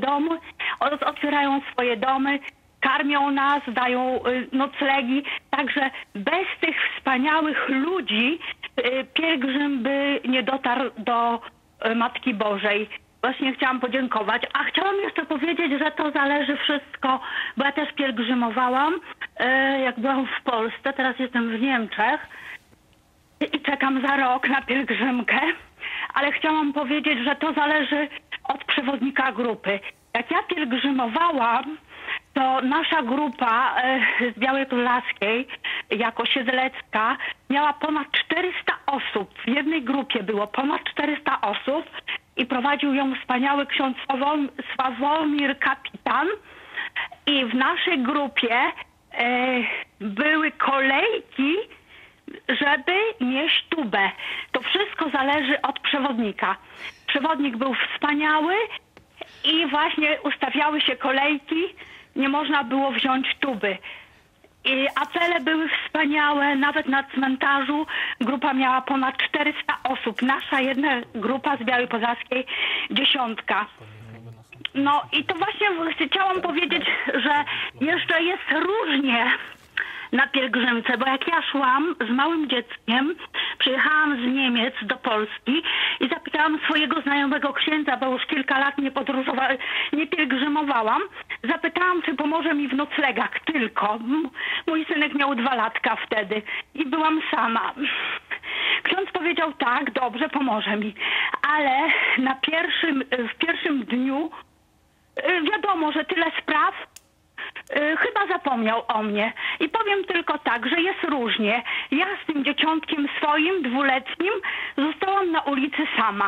swoje domy, karmią nas, dają noclegi. Także bez tych wspaniałych ludzi pielgrzym by nie dotarł do Matki Bożej. Właśnie chciałam podziękować. A chciałam jeszcze powiedzieć, że to zależy wszystko, bo ja też pielgrzymowałam, jak byłam w Polsce, teraz jestem w Niemczech i czekam za rok na pielgrzymkę, ale chciałam powiedzieć, że to zależy od przewodnika grupy. Jak ja pielgrzymowałam, to nasza grupa z Białej Podlaskiej, jako Siedlecka, miała ponad 400 osób. W jednej grupie było ponad 400 osób i prowadził ją wspaniały ksiądz Sławomir Kapitan. I w naszej grupie były kolejki, żeby nieść tubę. To wszystko zależy od przewodnika. Przewodnik był wspaniały i właśnie ustawiały się kolejki, nie można było wziąć tuby. I apele były wspaniałe, nawet na cmentarzu grupa miała ponad 400 osób. Nasza jedna grupa z Białej Podlaskiej 10. No i to właśnie chciałam powiedzieć, że jeszcze jest różnie na pielgrzymce, bo jak ja szłam z małym dzieckiem, przyjechałam z Niemiec do Polski i zapytałam swojego znajomego księdza, bo już kilka lat nie pielgrzymowałam, zapytałam, czy pomoże mi w noclegach tylko. Mój synek miał 2 latka wtedy i byłam sama. Ksiądz powiedział tak, dobrze, pomoże mi, ale w pierwszym dniu wiadomo, że tyle spraw, chyba zapomniał o mnie. I powiem tylko tak, że jest różnie. Ja z tym dzieciątkiem swoim, 2-letnim, zostałam na ulicy sama.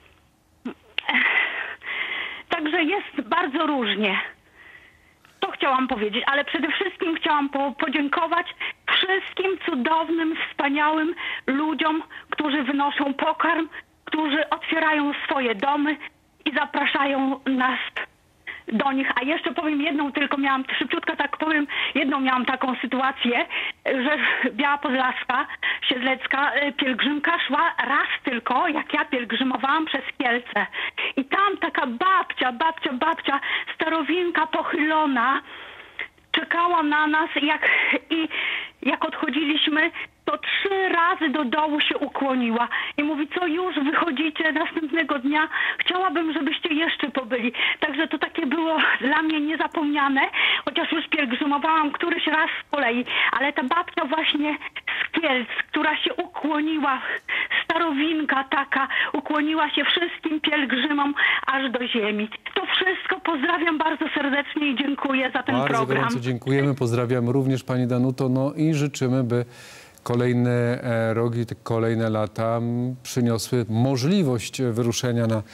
Także jest bardzo różnie. To chciałam powiedzieć, ale przede wszystkim chciałam podziękować wszystkim cudownym, wspaniałym ludziom, którzy wynoszą pokarm, którzy otwierają swoje domy i zapraszają nas do nich. A jeszcze powiem jedną, tylko miałam, szybciutko tak powiem, jedną miałam taką sytuację, że Biała Podlaska, Siedlecka pielgrzymka szła raz tylko, jak ja pielgrzymowałam przez Kielce. I tam taka babcia, starowinka pochylona, czekała na nas i jak odchodziliśmy, to 3 razy do dołu się ukłoniła i mówi, co już wychodzicie następnego dnia, chciałabym, żebyście jeszcze pobyli. Także to takie było dla mnie niezapomniane, chociaż już pielgrzymowałam któryś raz z kolei, ale ta babcia właśnie z Kielc, która się ukłoniła, starowinka taka, ukłoniła się wszystkim pielgrzymom aż do ziemi. To wszystko pozdrawiam bardzo serdecznie i dziękuję za ten program. Bardzo gorąco dziękujemy, pozdrawiam również Pani Danuto, no i życzymy, by kolejne roki, kolejne lata przyniosły możliwość wyruszenia na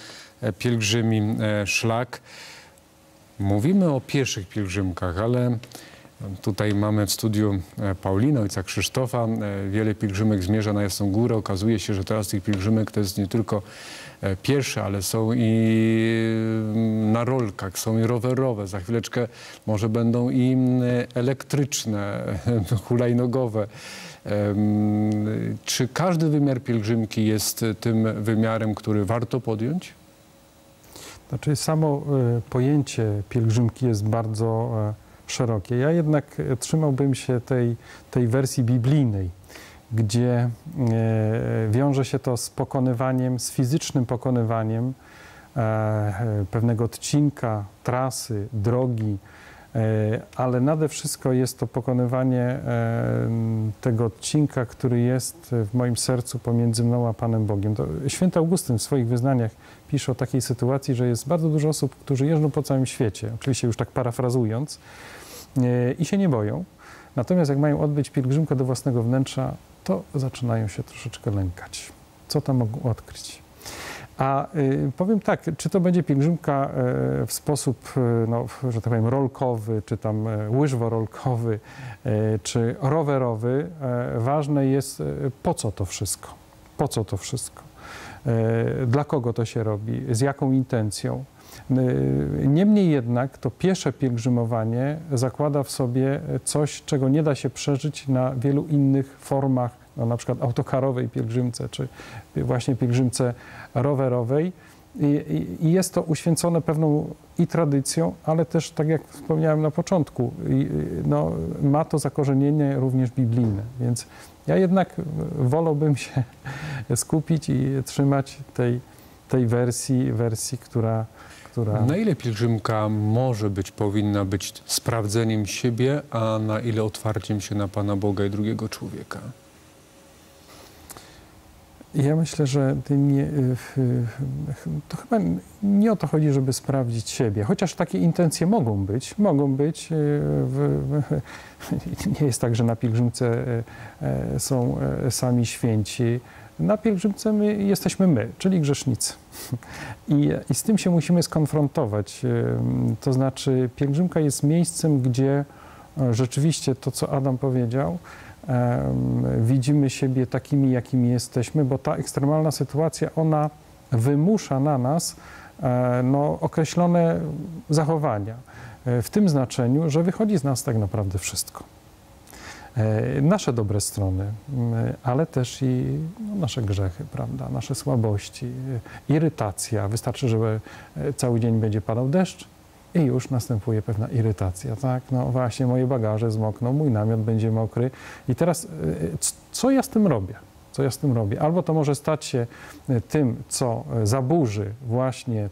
pielgrzymi szlak. Mówimy o pieszych pielgrzymkach, ale Tutaj mamy w studiu Paulinę, ojca Krzysztofa. Wiele pielgrzymek zmierza na Jasną Górę. Okazuje się, że teraz tych pielgrzymek to jest nie tylko piesze, ale są i na rolkach, są i rowerowe. Za chwileczkę może będą i elektryczne, hulajnogowe. Czy każdy wymiar pielgrzymki jest tym wymiarem, który warto podjąć? Znaczy samo pojęcie pielgrzymki jest bardzo szerokie. Ja jednak trzymałbym się tej wersji biblijnej, gdzie wiąże się to z pokonywaniem, z fizycznym pokonywaniem pewnego odcinka, trasy, drogi, ale nade wszystko jest to pokonywanie tego odcinka, który jest w moim sercu pomiędzy mną a Panem Bogiem. To święty Augustyn w swoich wyznaniach pisze o takiej sytuacji, że jest bardzo dużo osób, którzy jeżdżą po całym świecie, oczywiście już tak parafrazując, i się nie boją. Natomiast jak mają odbyć pielgrzymkę do własnego wnętrza, to zaczynają się troszeczkę lękać. Co tam mogą odkryć? A powiem tak, czy to będzie pielgrzymka w sposób, no, że tak powiem, rolkowy, czy tam łyżworolkowy, czy rowerowy, ważne jest, po co to wszystko? Po co to wszystko? Dla kogo to się robi? Z jaką intencją? Niemniej jednak to piesze pielgrzymowanie zakłada w sobie coś, czego nie da się przeżyć na wielu innych formach, no, na przykład autokarowej pielgrzymce, czy właśnie pielgrzymce rowerowej. I jest to uświęcone pewną i tradycją, ale też, tak jak wspomniałem na początku, no, ma to zakorzenienie również biblijne. Więc ja jednak wolałbym się skupić i trzymać tej wersji, która... Na ile pielgrzymka może być, powinna być sprawdzeniem siebie, a na ile otwarciem się na Pana Boga i drugiego człowieka? Ja myślę, że to chyba nie o to chodzi, żeby sprawdzić siebie, chociaż takie intencje mogą być. Nie jest tak, że na pielgrzymce są sami święci. Na pielgrzymce jesteśmy my, czyli grzesznicy. I z tym się musimy skonfrontować. To znaczy pielgrzymka jest miejscem, gdzie rzeczywiście to, co Adam powiedział, widzimy siebie takimi, jakimi jesteśmy, bo ta ekstremalna sytuacja, ona wymusza na nas no, określone zachowania. W tym znaczeniu, że wychodzi z nas tak naprawdę wszystko. Nasze dobre strony, ale też i no, nasze grzechy, prawda, nasze słabości, irytacja. Wystarczy, że cały dzień będzie padał deszcz i już następuje pewna irytacja, tak? No właśnie, moje bagaże zmokną, mój namiot będzie mokry i teraz co ja z tym robię? Co ja z tym robię? Albo to może stać się tym, co zaburzy właśnie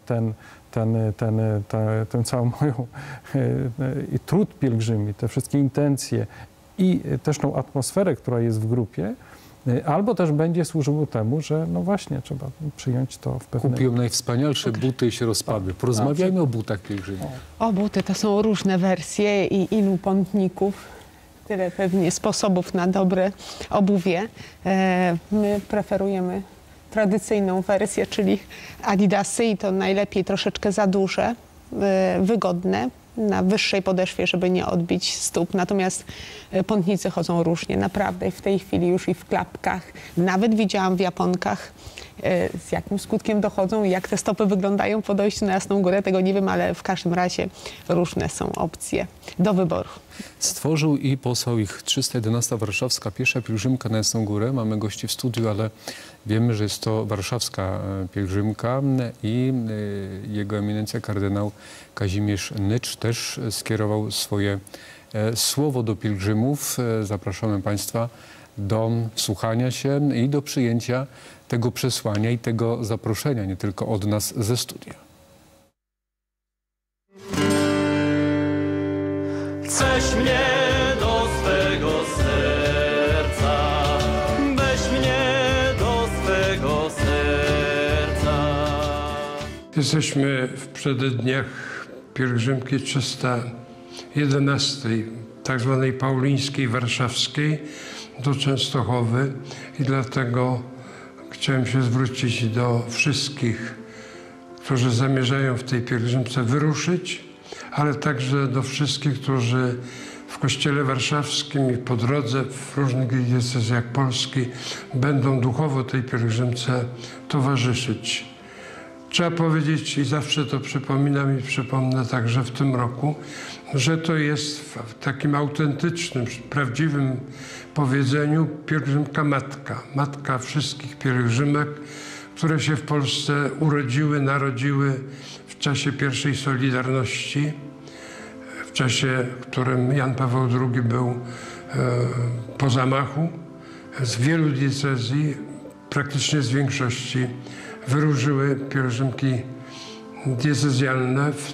tę całą moją trud pielgrzymi, te wszystkie intencje, i też tą atmosferę, która jest w grupie, albo też będzie służyło temu, że no właśnie trzeba przyjąć to w pewnym... Kupiłem najwspanialsze buty i się rozpadły. Porozmawiajmy o butach pielgrzymów. O, buty to są różne wersje i ilu pątników, tyle pewnie sposobów na dobre obuwie. My preferujemy tradycyjną wersję, czyli adidasy i to najlepiej troszeczkę za duże, wygodne, na wyższej podeszwie, żeby nie odbić stóp. Natomiast pątnicy chodzą różnie, naprawdę. W tej chwili już i w klapkach. Nawet widziałam w japonkach, z jakim skutkiem dochodzą i jak te stopy wyglądają po dojściu na Jasną Górę. Tego nie wiem, ale w każdym razie różne są opcje do wyboru. Stworzył i posłał ich 311 warszawska piesza pielgrzymka na Jasną Górę. Mamy gości w studiu, ale wiemy, że jest to warszawska pielgrzymka i jego eminencja kardynał Kazimierz Nycz też skierował swoje słowo do pielgrzymów. Zapraszamy Państwa do wsłuchania się i do przyjęcia tego przesłania i tego zaproszenia, nie tylko od nas ze studia. Weź mnie do swego serca, weź mnie do swego serca. Jesteśmy w przededniach pielgrzymki 311, tak zwanej paulińskiej, warszawskiej, do Częstochowy i dlatego chciałem się zwrócić do wszystkich, którzy zamierzają w tej pielgrzymce wyruszyć, ale także do wszystkich, którzy w w Kościele Warszawskim i po drodze w różnych diecezjach Polski będą duchowo tej pielgrzymce towarzyszyć. Trzeba powiedzieć, i zawsze to przypominam i przypomnę także w tym roku, że to jest w takim autentycznym, prawdziwym powiedzeniu pielgrzymka matka. Matka wszystkich pielgrzymek, które się w Polsce urodziły, narodziły w czasie pierwszej Solidarności, w czasie, w którym Jan Paweł II był po zamachu. Z wielu diecezji, praktycznie z większości, wyróżyły pielgrzymki diecezjalne w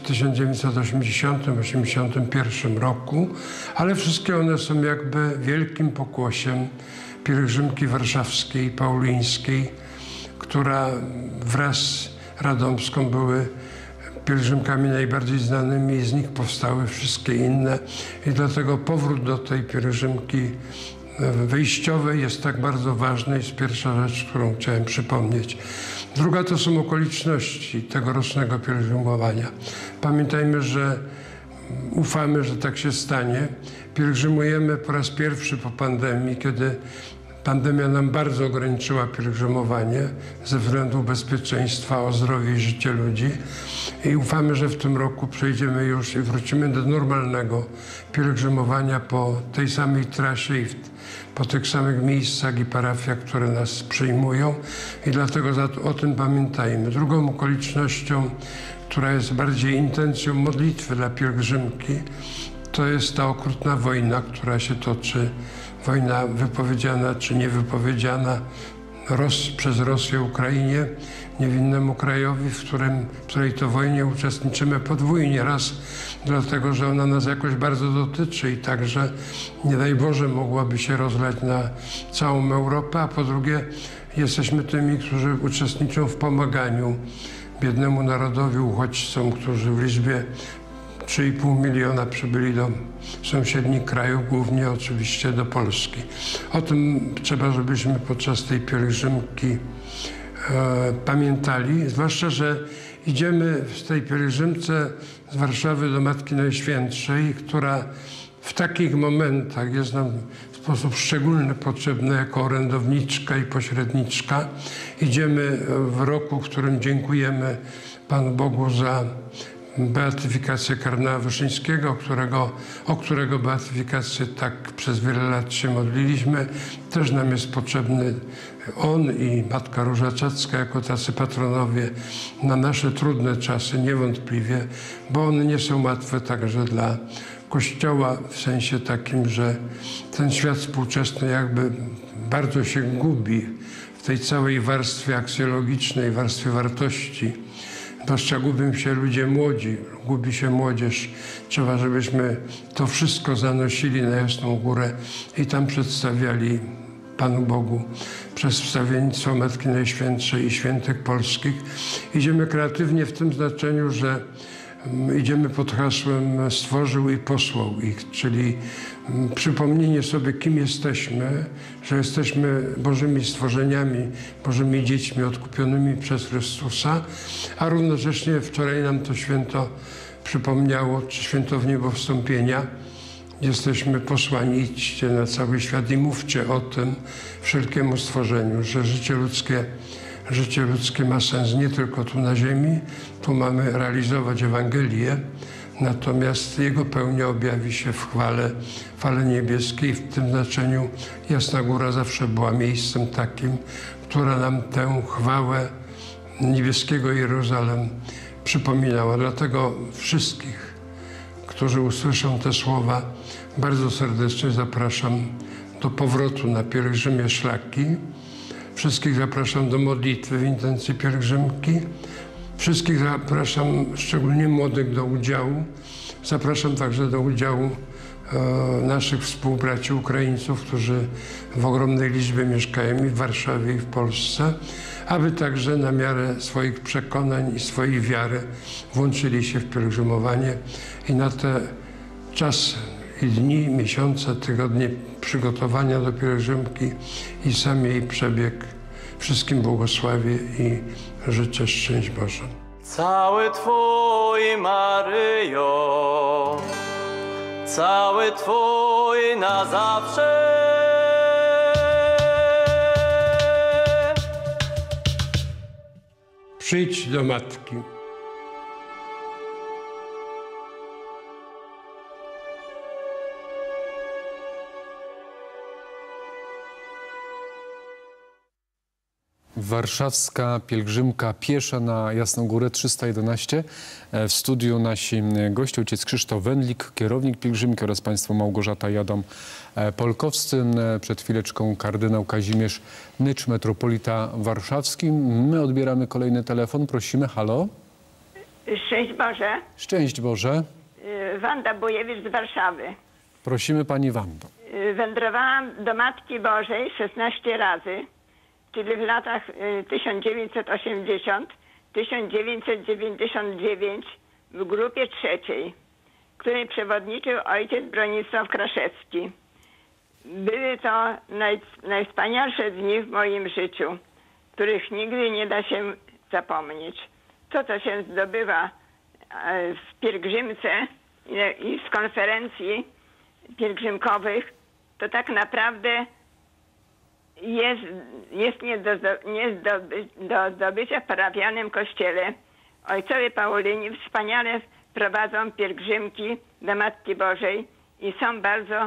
1980-81 roku, ale wszystkie one są jakby wielkim pokłosiem pielgrzymki warszawskiej, paulińskiej, która wraz z radomską były pielgrzymkami najbardziej znanymi i z nich powstały wszystkie inne. I dlatego powrót do tej pielgrzymki wyjściowej jest tak bardzo ważny. Jest pierwsza rzecz, którą chciałem przypomnieć. Druga to są okoliczności tegorocznego pielgrzymowania. Pamiętajmy, że ufamy, że tak się stanie. Pielgrzymujemy po raz pierwszy po pandemii, kiedy pandemia nam bardzo ograniczyła pielgrzymowanie ze względu bezpieczeństwa, o zdrowie i życie ludzi. I ufamy, że w tym roku przejdziemy już i wrócimy do normalnego pielgrzymowania po tej samej trasie i po tych samych miejscach i parafiach, które nas przyjmują. I dlatego o tym pamiętajmy. Drugą okolicznością, która jest bardziej intencją modlitwy dla pielgrzymki, to jest ta okrutna wojna, która się toczy. Wojna wypowiedziana czy niewypowiedziana przez Rosję Ukrainie, niewinnemu krajowi, w której to wojnie uczestniczymy podwójnie. Raz dlatego, że ona nas jakoś bardzo dotyczy i także, nie daj Boże, mogłaby się rozlać na całą Europę, a po drugie jesteśmy tymi, którzy uczestniczą w pomaganiu biednemu narodowi, uchodźcom, którzy w liczbie 3,5 miliona przybyli do sąsiednich krajów, głównie oczywiście do Polski. O tym trzeba, żebyśmy podczas tej pielgrzymki pamiętali, zwłaszcza, że idziemy w tej pielgrzymce z Warszawy do Matki Najświętszej, która w takich momentach jest nam w sposób szczególny potrzebna jako orędowniczka i pośredniczka. Idziemy w roku, w którym dziękujemy Panu Bogu za beatyfikację kardynała Wyszyńskiego, o którego beatyfikację tak przez wiele lat się modliliśmy. Też nam jest potrzebny on i Matka Róża Czadzka jako tacy patronowie na nasze trudne czasy, niewątpliwie, bo one nie są łatwe także dla Kościoła w sensie takim, że ten świat współczesny jakby bardzo się gubi w tej całej warstwie aksjologicznej, warstwie wartości. Zwłaszcza gubią się ludzie młodzi, gubi się młodzież. Trzeba, żebyśmy to wszystko zanosili na Jasną Górę i tam przedstawiali Panu Bogu przez wstawiennictwo Matki Najświętszej i świętych polskich. Idziemy kreatywnie w tym znaczeniu, że idziemy pod hasłem stworzył i posłał ich, czyli przypomnienie sobie, kim jesteśmy, że jesteśmy Bożymi stworzeniami, Bożymi dziećmi odkupionymi przez Chrystusa, a równocześnie wczoraj nam to święto przypomniało, czy święto w niebo wstąpienia. Jesteśmy posłani, idźcie na cały świat i mówcie o tym wszelkiemu stworzeniu, że życie ludzkie ma sens nie tylko tu na ziemi, tu mamy realizować Ewangelię, natomiast Jego pełnia objawi się w chwale niebieskiej. W tym znaczeniu Jasna Góra zawsze była miejscem takim, która nam tę chwałę niebieskiego Jeruzalem przypominała. Dlatego wszystkich, którzy usłyszą te słowa, bardzo serdecznie zapraszam do powrotu na pielgrzymie szlaki. Wszystkich zapraszam do modlitwy w intencji pielgrzymki. Wszystkich zapraszam, szczególnie młodych, do udziału. Zapraszam także do udziału naszych współbraci Ukraińców, którzy w ogromnej liczbie mieszkają i w Warszawie, i w Polsce, aby także na miarę swoich przekonań i swojej wiary włączyli się w pielgrzymowanie i na te czas i dni, miesiące, tygodnie przygotowania do pielgrzymki i sam jej przebieg wszystkim błogosławię i życzę szczęść Boże. Cały Twój, Maryjo, cały Twój na zawsze. Przyjdź do matki. Warszawska pielgrzymka piesza na Jasną Górę 311. W studiu nasi goście, ojciec Krzysztof Wędlik, kierownik pielgrzymki, oraz państwo Małgorzata i Adam Polkowscy. Przed chwileczką kardynał Kazimierz Nycz, metropolita warszawski. My odbieramy kolejny telefon. Prosimy. Halo? Szczęść Boże. Szczęść Boże. Wanda Bujewicz z Warszawy. Prosimy pani Wando. Wędrowałam do Matki Bożej 16 razy, czyli w latach 1980-1999 w grupie trzeciej, której przewodniczył ojciec Bronisław Kraszewski. Były to najwspanialsze dni w moim życiu, których nigdy nie da się zapomnieć. To, co się zdobywa w pielgrzymce i z konferencji pielgrzymkowych, to tak naprawdę jest nie do zdobycia w parafialnym kościele. Ojcowie Paulini wspaniale prowadzą pielgrzymki do Matki Bożej i są bardzo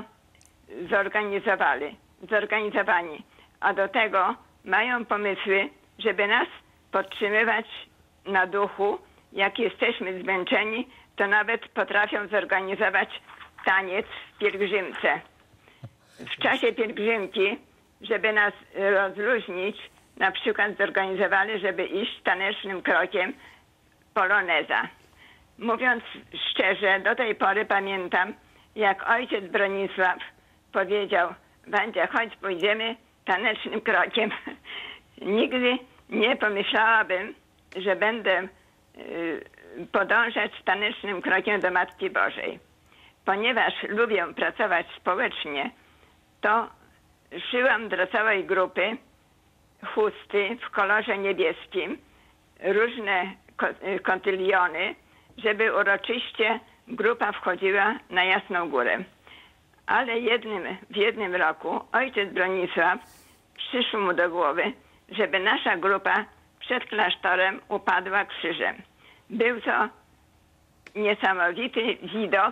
zorganizowani. A do tego mają pomysły, żeby nas podtrzymywać na duchu. Jak jesteśmy zmęczeni, to nawet potrafią zorganizować taniec w pielgrzymce. W czasie pielgrzymki, żeby nas rozluźnić, na przykład zorganizowali, żeby iść tanecznym krokiem poloneza. Mówiąc szczerze, do tej pory pamiętam, jak ojciec Bronisław powiedział: Wandzia, chodź, pójdziemy tanecznym krokiem. Nigdy nie pomyślałabym, że będę podążać tanecznym krokiem do Matki Bożej. Ponieważ lubię pracować społecznie, to szyłam dla całej grupy chusty w kolorze niebieskim, różne kotyliony, żeby uroczyście grupa wchodziła na Jasną Górę. Ale w jednym roku ojciec Bronisław przyszło mu do głowy, żeby nasza grupa przed klasztorem upadła krzyżem. Był to niesamowity widok.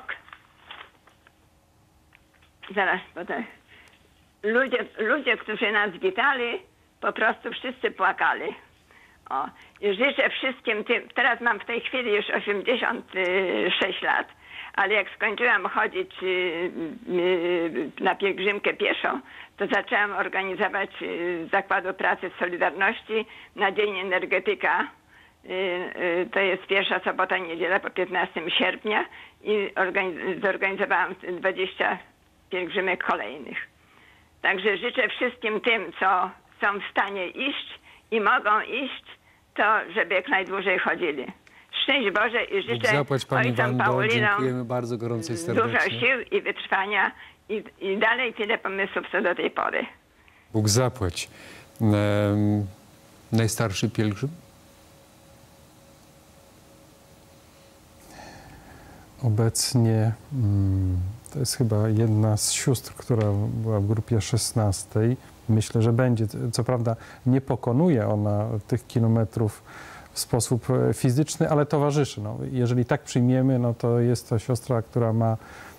Zaraz potem. Ludzie, którzy nas witali, po prostu wszyscy płakali. O, i życzę wszystkim tym, teraz mam w tej chwili już 86 lat, ale jak skończyłam chodzić na pielgrzymkę pieszo, to zaczęłam organizować z Zakładu Pracy Solidarności na Dzień Energetyka. To jest pierwsza sobota, niedziela po 15 sierpnia i zorganizowałam 20 pielgrzymek kolejnych. Także życzę wszystkim tym, co są w stanie iść i mogą iść, to żeby jak najdłużej chodzili. Szczęść Boże i życzę Zapłać pani ojcom Wando, Paulinom dziękujemy bardzo gorąco i serdecznie. dużo sił i wytrwania i dalej tyle pomysłów, co do tej pory. Bóg zapłać. Najstarszy pielgrzym? Obecnie to jest chyba jedna z sióstr, która była w grupie 16. Myślę, że będzie. Co prawda nie pokonuje ona tych kilometrów w sposób fizyczny, ale towarzyszy. No, jeżeli tak przyjmiemy, no to jest to siostra, która ma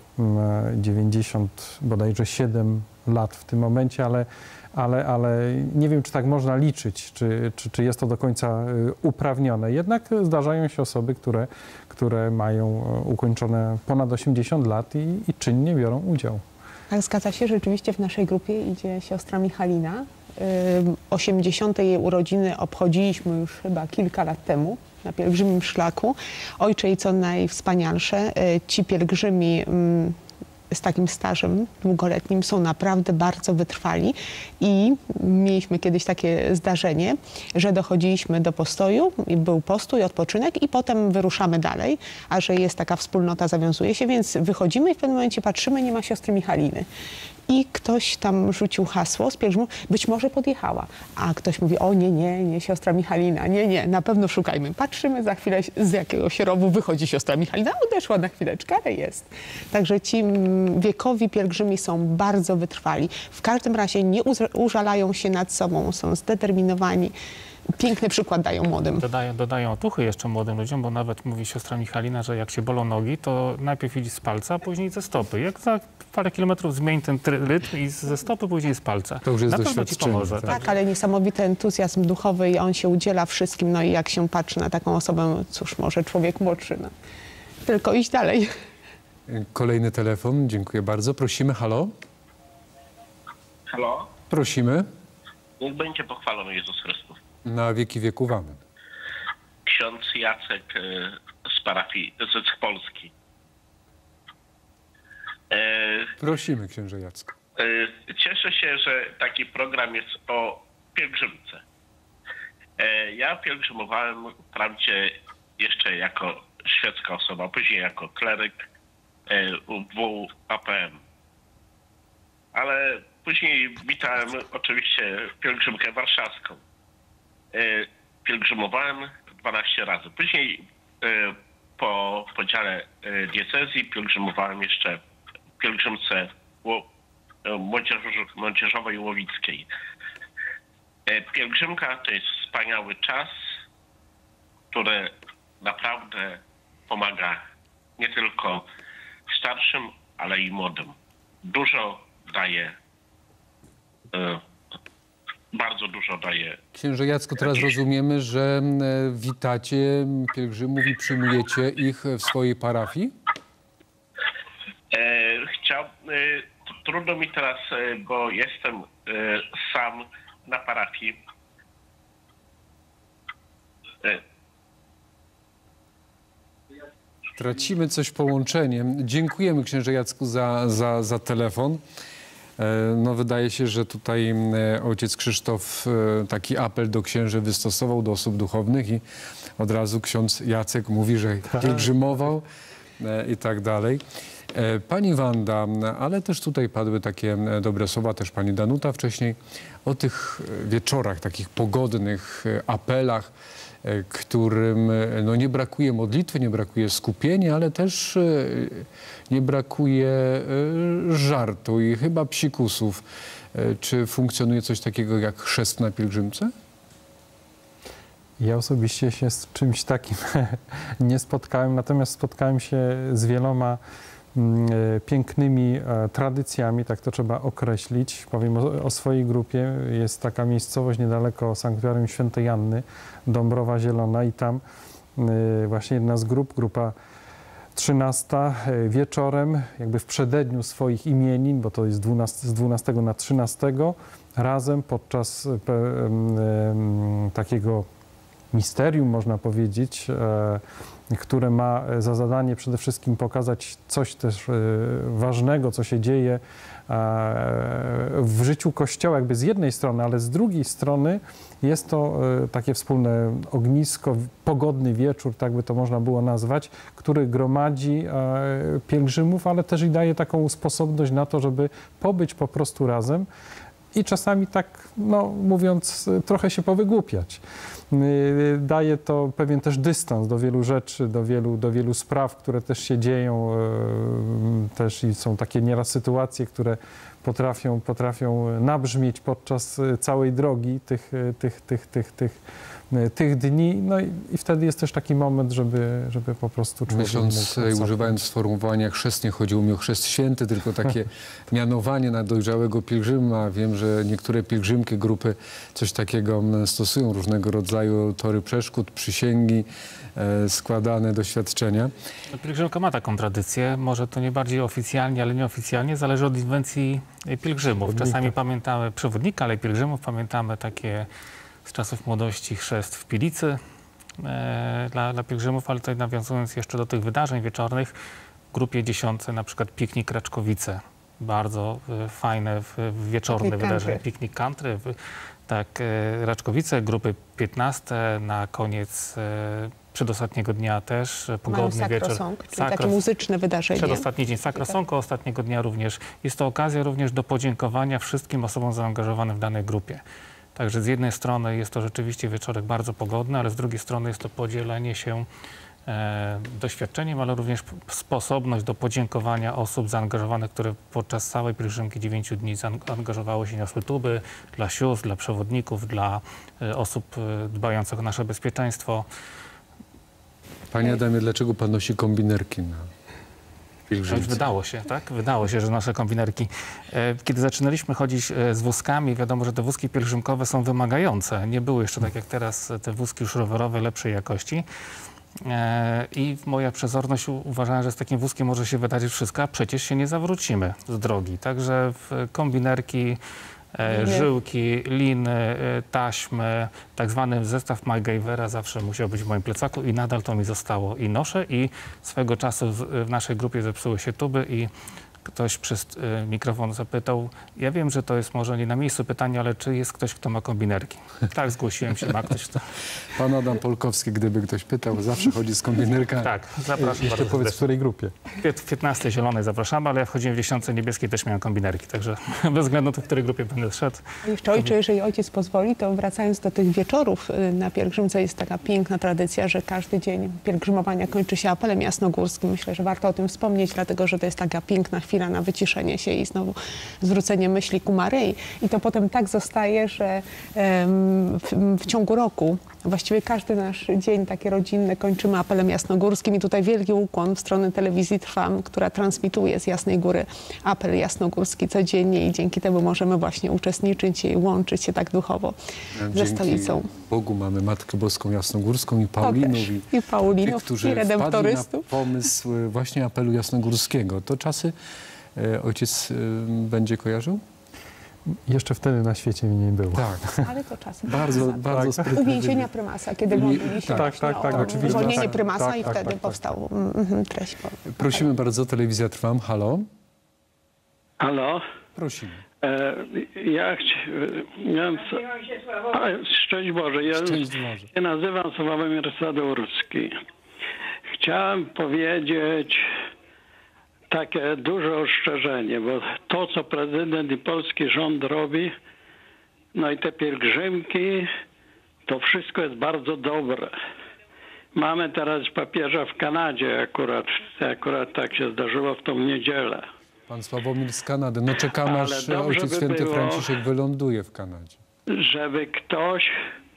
90, bodajże 7 lat w tym momencie, ale nie wiem, czy tak można liczyć, czy jest to do końca uprawnione. Jednak zdarzają się osoby, które mają ukończone ponad 80 lat i czynnie biorą udział. Tak, zgadza się. Rzeczywiście w naszej grupie idzie siostra Michalina. 80. jej urodziny obchodziliśmy już chyba kilka lat temu na pielgrzymim szlaku. Ojcze, i co najwspanialsze, ci pielgrzymi z takim stażem długoletnim są naprawdę bardzo wytrwali i mieliśmy kiedyś takie zdarzenie, że dochodziliśmy do postoju, był postój, odpoczynek i potem wyruszamy dalej, a że jest taka wspólnota, zawiązuje się, więc wychodzimy i w pewnym momencie patrzymy, nie ma siostry Michaliny. i ktoś tam rzucił hasło z pielgrzymów, być może podjechała, a ktoś mówi, o nie, siostra Michalina, nie, na pewno szukajmy. Patrzymy, za chwilę z jakiegoś rowu wychodzi siostra Michalina, odeszła na chwileczkę, ale jest. Także ci wiekowi pielgrzymi są bardzo wytrwali. W każdym razie nie użalają się nad sobą, są zdeterminowani. Piękny przykład dają młodym. Dodają otuchy jeszcze młodym ludziom, bo nawet mówi siostra Michalina, że jak się bolą nogi, to najpierw idź z palca, a później ze stopy. Jak za parę kilometrów zmień ten rytm i ze stopy, później z palca. To już jest na pewno ci doświadczenie. pomoże. Tak, ale niesamowity entuzjazm duchowy i on się udziela wszystkim. No i jak się patrzy na taką osobę, cóż, może człowiek młodszy, no. Tylko iść dalej. Kolejny telefon, dziękuję bardzo. Prosimy, halo? Halo? Prosimy. Niech będzie pochwalony Jezus Chrystus. Na wieki wieków, amen. Ksiądz Jacek z parafii, z Polski. Prosimy, księże Jacku. Cieszę się, że taki program jest o pielgrzymce. Ja pielgrzymowałem wprawdzie jeszcze jako świecka osoba, później jako kleryk w APM. Ale później witałem oczywiście pielgrzymkę warszawską. Pielgrzymowałem 12 razy. Później po podziale diecezji pielgrzymowałem jeszcze w pielgrzymce młodzieżowej łowickiej. Pielgrzymka to jest wspaniały czas, który naprawdę pomaga nie tylko starszym, ale i młodym. Dużo daje, bardzo dużo daje. Księże Jacku, teraz rozumiemy, że witacie pielgrzymów i przyjmujecie ich w swojej parafii? Trudno mi teraz, bo jestem sam na parafii. Tracimy coś połączeniem. Dziękujemy, księże Jacku, za telefon. No, wydaje się, że tutaj ojciec Krzysztof taki apel do księży wystosował, do osób duchownych i od razu ksiądz Jacek mówi, że pielgrzymował i tak dalej. Pani Wanda, ale też tutaj padły takie dobre słowa, też pani Danuta wcześniej, o tych wieczorach, takich pogodnych apelach, którym no, nie brakuje modlitwy, nie brakuje skupienia, ale też nie brakuje żartu i chyba psikusów. Czy funkcjonuje coś takiego jak chrzest na pielgrzymce? Ja osobiście się z czymś takim nie spotkałem, natomiast spotkałem się z wieloma pięknymi tradycjami, tak to trzeba określić. Powiem o swojej grupie. Jest taka miejscowość niedaleko Sanktuarium Świętej Anny, Dąbrowa Zielona i tam właśnie jedna z grup, grupa 13, wieczorem, jakby w przededniu swoich imienin, bo to jest z 12 na 13, razem podczas takiego misterium, można powiedzieć, które ma za zadanie przede wszystkim pokazać coś też ważnego, co się dzieje w życiu Kościoła, jakby z jednej strony, ale z drugiej strony jest to takie wspólne ognisko, pogodny wieczór, tak by to można było nazwać, który gromadzi pielgrzymów, ale też i daje taką sposobność na to, żeby pobyć po prostu razem i czasami tak, no mówiąc, trochę się powygłupiać. Daje to pewien też dystans do wielu rzeczy, do wielu spraw, które też się dzieją, też i są takie nieraz sytuacje, które potrafią nabrzmieć podczas całej drogi tych dni, no i wtedy jest też taki moment, żeby po prostu człowiek Myśląc, używając sformułowania chrzest, nie chodziło mi o chrzest święty, tylko takie mianowanie na dojrzałego pielgrzyma. Wiem, że niektóre pielgrzymki, grupy coś takiego stosują, różnego rodzaju tory przeszkód, przysięgi, składane doświadczenia. Pielgrzymka ma taką tradycję, może to nie bardziej oficjalnie, ale nieoficjalnie, zależy od inwencji pielgrzymów. Czasami pamiętamy przewodnika, ale pielgrzymów pamiętamy takie z czasów młodości chrzest w Pilicy dla pielgrzymów, ale tutaj nawiązując jeszcze do tych wydarzeń wieczornych, w grupie 10 na przykład piknik Raczkowice. Bardzo fajne wieczorne wydarzenie. Piknik country, tak, Raczkowice, grupy 15 na koniec Przedostatniego dnia też, pogodny Mają wieczór. Sakrosong, czyli takie muzyczne wydarzenie. Przedostatni dzień Sakrosonko, ostatniego dnia również. Jest to okazja również do podziękowania wszystkim osobom zaangażowanym w danej grupie. Także z jednej strony jest to rzeczywiście wieczorek bardzo pogodny, ale z drugiej strony jest to podzielenie się doświadczeniem, ale również sposobność do podziękowania osób zaangażowanych, które podczas całej pielgrzymki 9 dni zaangażowały się niosły tuby, dla sióstr, dla przewodników, dla osób dbających o nasze bezpieczeństwo. Panie Adamie, dlaczego pan nosi kombinerki na pielgrzymce? Już wydało się, tak? Wydało się, że nasze kombinerki. Kiedy zaczynaliśmy chodzić z wózkami, wiadomo, że te wózki pielgrzymkowe są wymagające. Nie były jeszcze tak jak teraz te wózki już rowerowe lepszej jakości. I moja przezorność uważała, że z takim wózkiem może się wydarzyć wszystko, a przecież się nie zawrócimy z drogi. Także kombinerki, żyłki, liny, taśmy, tak zwany zestaw MacGyvera zawsze musiał być w moim plecaku i nadal to mi zostało. I noszę i swego czasu w naszej grupie zepsuły się tuby i ktoś przez mikrofon zapytał, ja wiem, że to jest może nie na miejscu pytanie, ale czy jest ktoś, kto ma kombinerki? Tak, zgłosiłem się, ma ktoś to. Pan Adam Polkowski, gdyby ktoś pytał, zawsze chodzi z kombinerkami. Tak, zapraszam. Jeszcze powiedz, w której grupie? W 15 zielonej zapraszamy, ale ja wchodziłem w 10 niebieskiej, też miałem kombinerki, także bez względu na to, w której grupie będę szedł. Jeszcze ojcze, jeżeli ojciec pozwoli, to wracając do tych wieczorów na pielgrzymce, jest taka piękna tradycja, że każdy dzień pielgrzymowania kończy się apelem jasnogórskim. Myślę, że warto o tym wspomnieć, dlatego że to jest taka piękna chwila na wyciszenie się i znowu zwrócenie myśli ku Maryi. I to potem tak zostaje, że w ciągu roku właściwie każdy nasz dzień takie rodzinne kończymy apelem jasnogórskim i tutaj wielki ukłon w stronę telewizji Trwam, która transmituje z Jasnej Góry apel jasnogórski codziennie i dzięki temu możemy właśnie uczestniczyć i łączyć się tak duchowo ze stolicą. Bogu mamy Matkę Boską Jasnogórską i Paulinów. I Paulinów, tych, którzy i redemptorystów. wpadli na pomysł właśnie apelu jasnogórskiego. To czasy ojciec będzie kojarzył? Jeszcze wtedy na świecie mnie nie było. Tak. Ale to czasem. Bardzo sprytny. Uwięzienia prymasa, kiedy modliliśmy oczywiście. uwolnienie prymasa i wtedy powstał treść. Prosimy bardzo, telewizja Trwam. Halo? Halo? Prosimy. Ja miałem... Szczęść Boże. Ja się nazywam Sławomir Sadurski. Chciałem powiedzieć takie duże ostrzeżenie, bo to, co prezydent i polski rząd robi, no i te pielgrzymki, to wszystko jest bardzo dobre. Mamy teraz papieża w Kanadzie akurat tak się zdarzyło w tą niedzielę. Pan Sławomir z Kanady. No czekamy, aż Ojciec Święty Franciszek wyląduje w Kanadzie. Żeby ktoś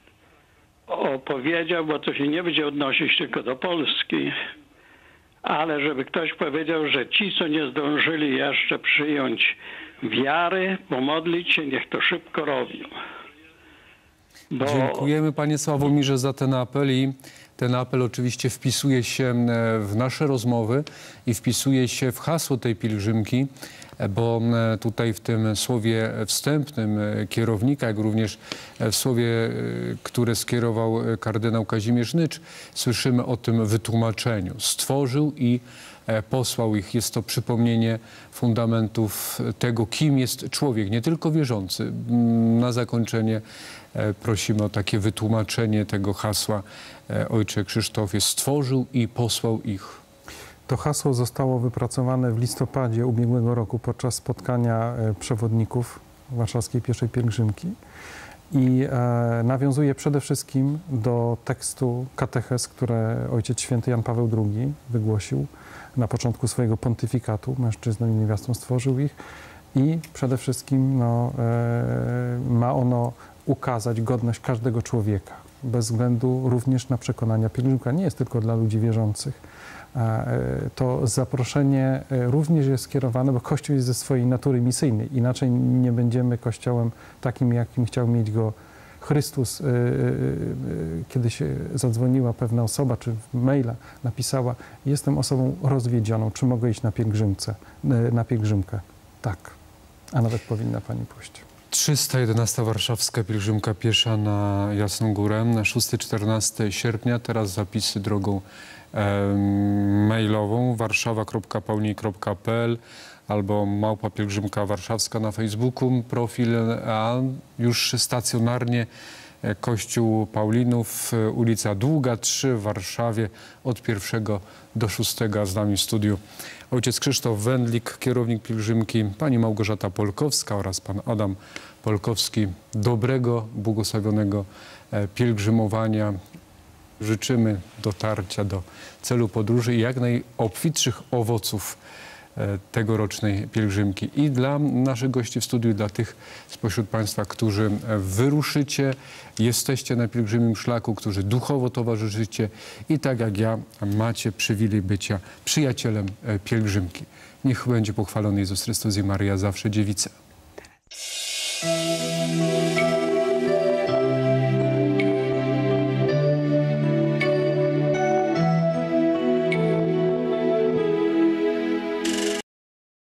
opowiedział, bo to się nie będzie odnosić tylko do Polski, ale żeby ktoś powiedział, że ci, co nie zdążyli jeszcze przyjąć wiary, pomodlić się, niech to szybko robią. Dziękujemy panie Sławomirze za ten apel i ten apel oczywiście wpisuje się w nasze rozmowy i wpisuje się w hasło tej pielgrzymki, bo tutaj w tym słowie wstępnym kierownika, jak również w słowie, które skierował kardynał Kazimierz Nycz, słyszymy o tym wytłumaczeniu. Stworzył i posłał ich. Jest to przypomnienie fundamentów tego, kim jest człowiek, nie tylko wierzący. Na zakończenie prosimy o takie wytłumaczenie tego hasła. Ojcze Krzysztofie, stworzył i posłał ich. To hasło zostało wypracowane w listopadzie ubiegłego roku podczas spotkania przewodników Warszawskiej Pieszej Pielgrzymki i nawiązuje przede wszystkim do tekstu katechez, które Ojciec Święty Jan Paweł II wygłosił na początku swojego pontyfikatu. Mężczyzną i niewiastą stworzył ich i przede wszystkim ma ono ukazać godność każdego człowieka, bez względu również na przekonania. Pielgrzymka nie jest tylko dla ludzi wierzących. To zaproszenie również jest skierowane, bo Kościół jest ze swojej natury misyjny. Inaczej nie będziemy Kościołem takim, jakim chciał mieć go Chrystus. Kiedyś zadzwoniła pewna osoba, czy maila napisała: jestem osobą rozwiedzioną, czy mogę iść na pielgrzymkę? Tak, a nawet powinna pani pójść. 311 Warszawska Pielgrzymka Piesza na Jasną Górę, na 6-14 sierpnia. Teraz zapisy drogą mailową warszawa.paulinii.pl albo Małpa Pielgrzymka Warszawska na Facebooku, profil, a już stacjonarnie Kościół Paulinów, ulica Długa 3 w Warszawie od 1 do 6. A z nami w studiu ojciec Krzysztof Wędlik, kierownik pielgrzymki, pani Małgorzata Polkowska oraz pan Adam Polkowski. Dobrego, błogosławionego pielgrzymowania. Życzymy dotarcia do celu podróży i jak najobfitszych owoców tegorocznej pielgrzymki. I dla naszych gości w studiu, i dla tych spośród państwa, którzy wyruszycie, jesteście na pielgrzymim szlaku, którzy duchowo towarzyszycie i tak jak ja macie przywilej bycia przyjacielem pielgrzymki. Niech będzie pochwalony Jezus Chrystus i Maryja, zawsze dziewica.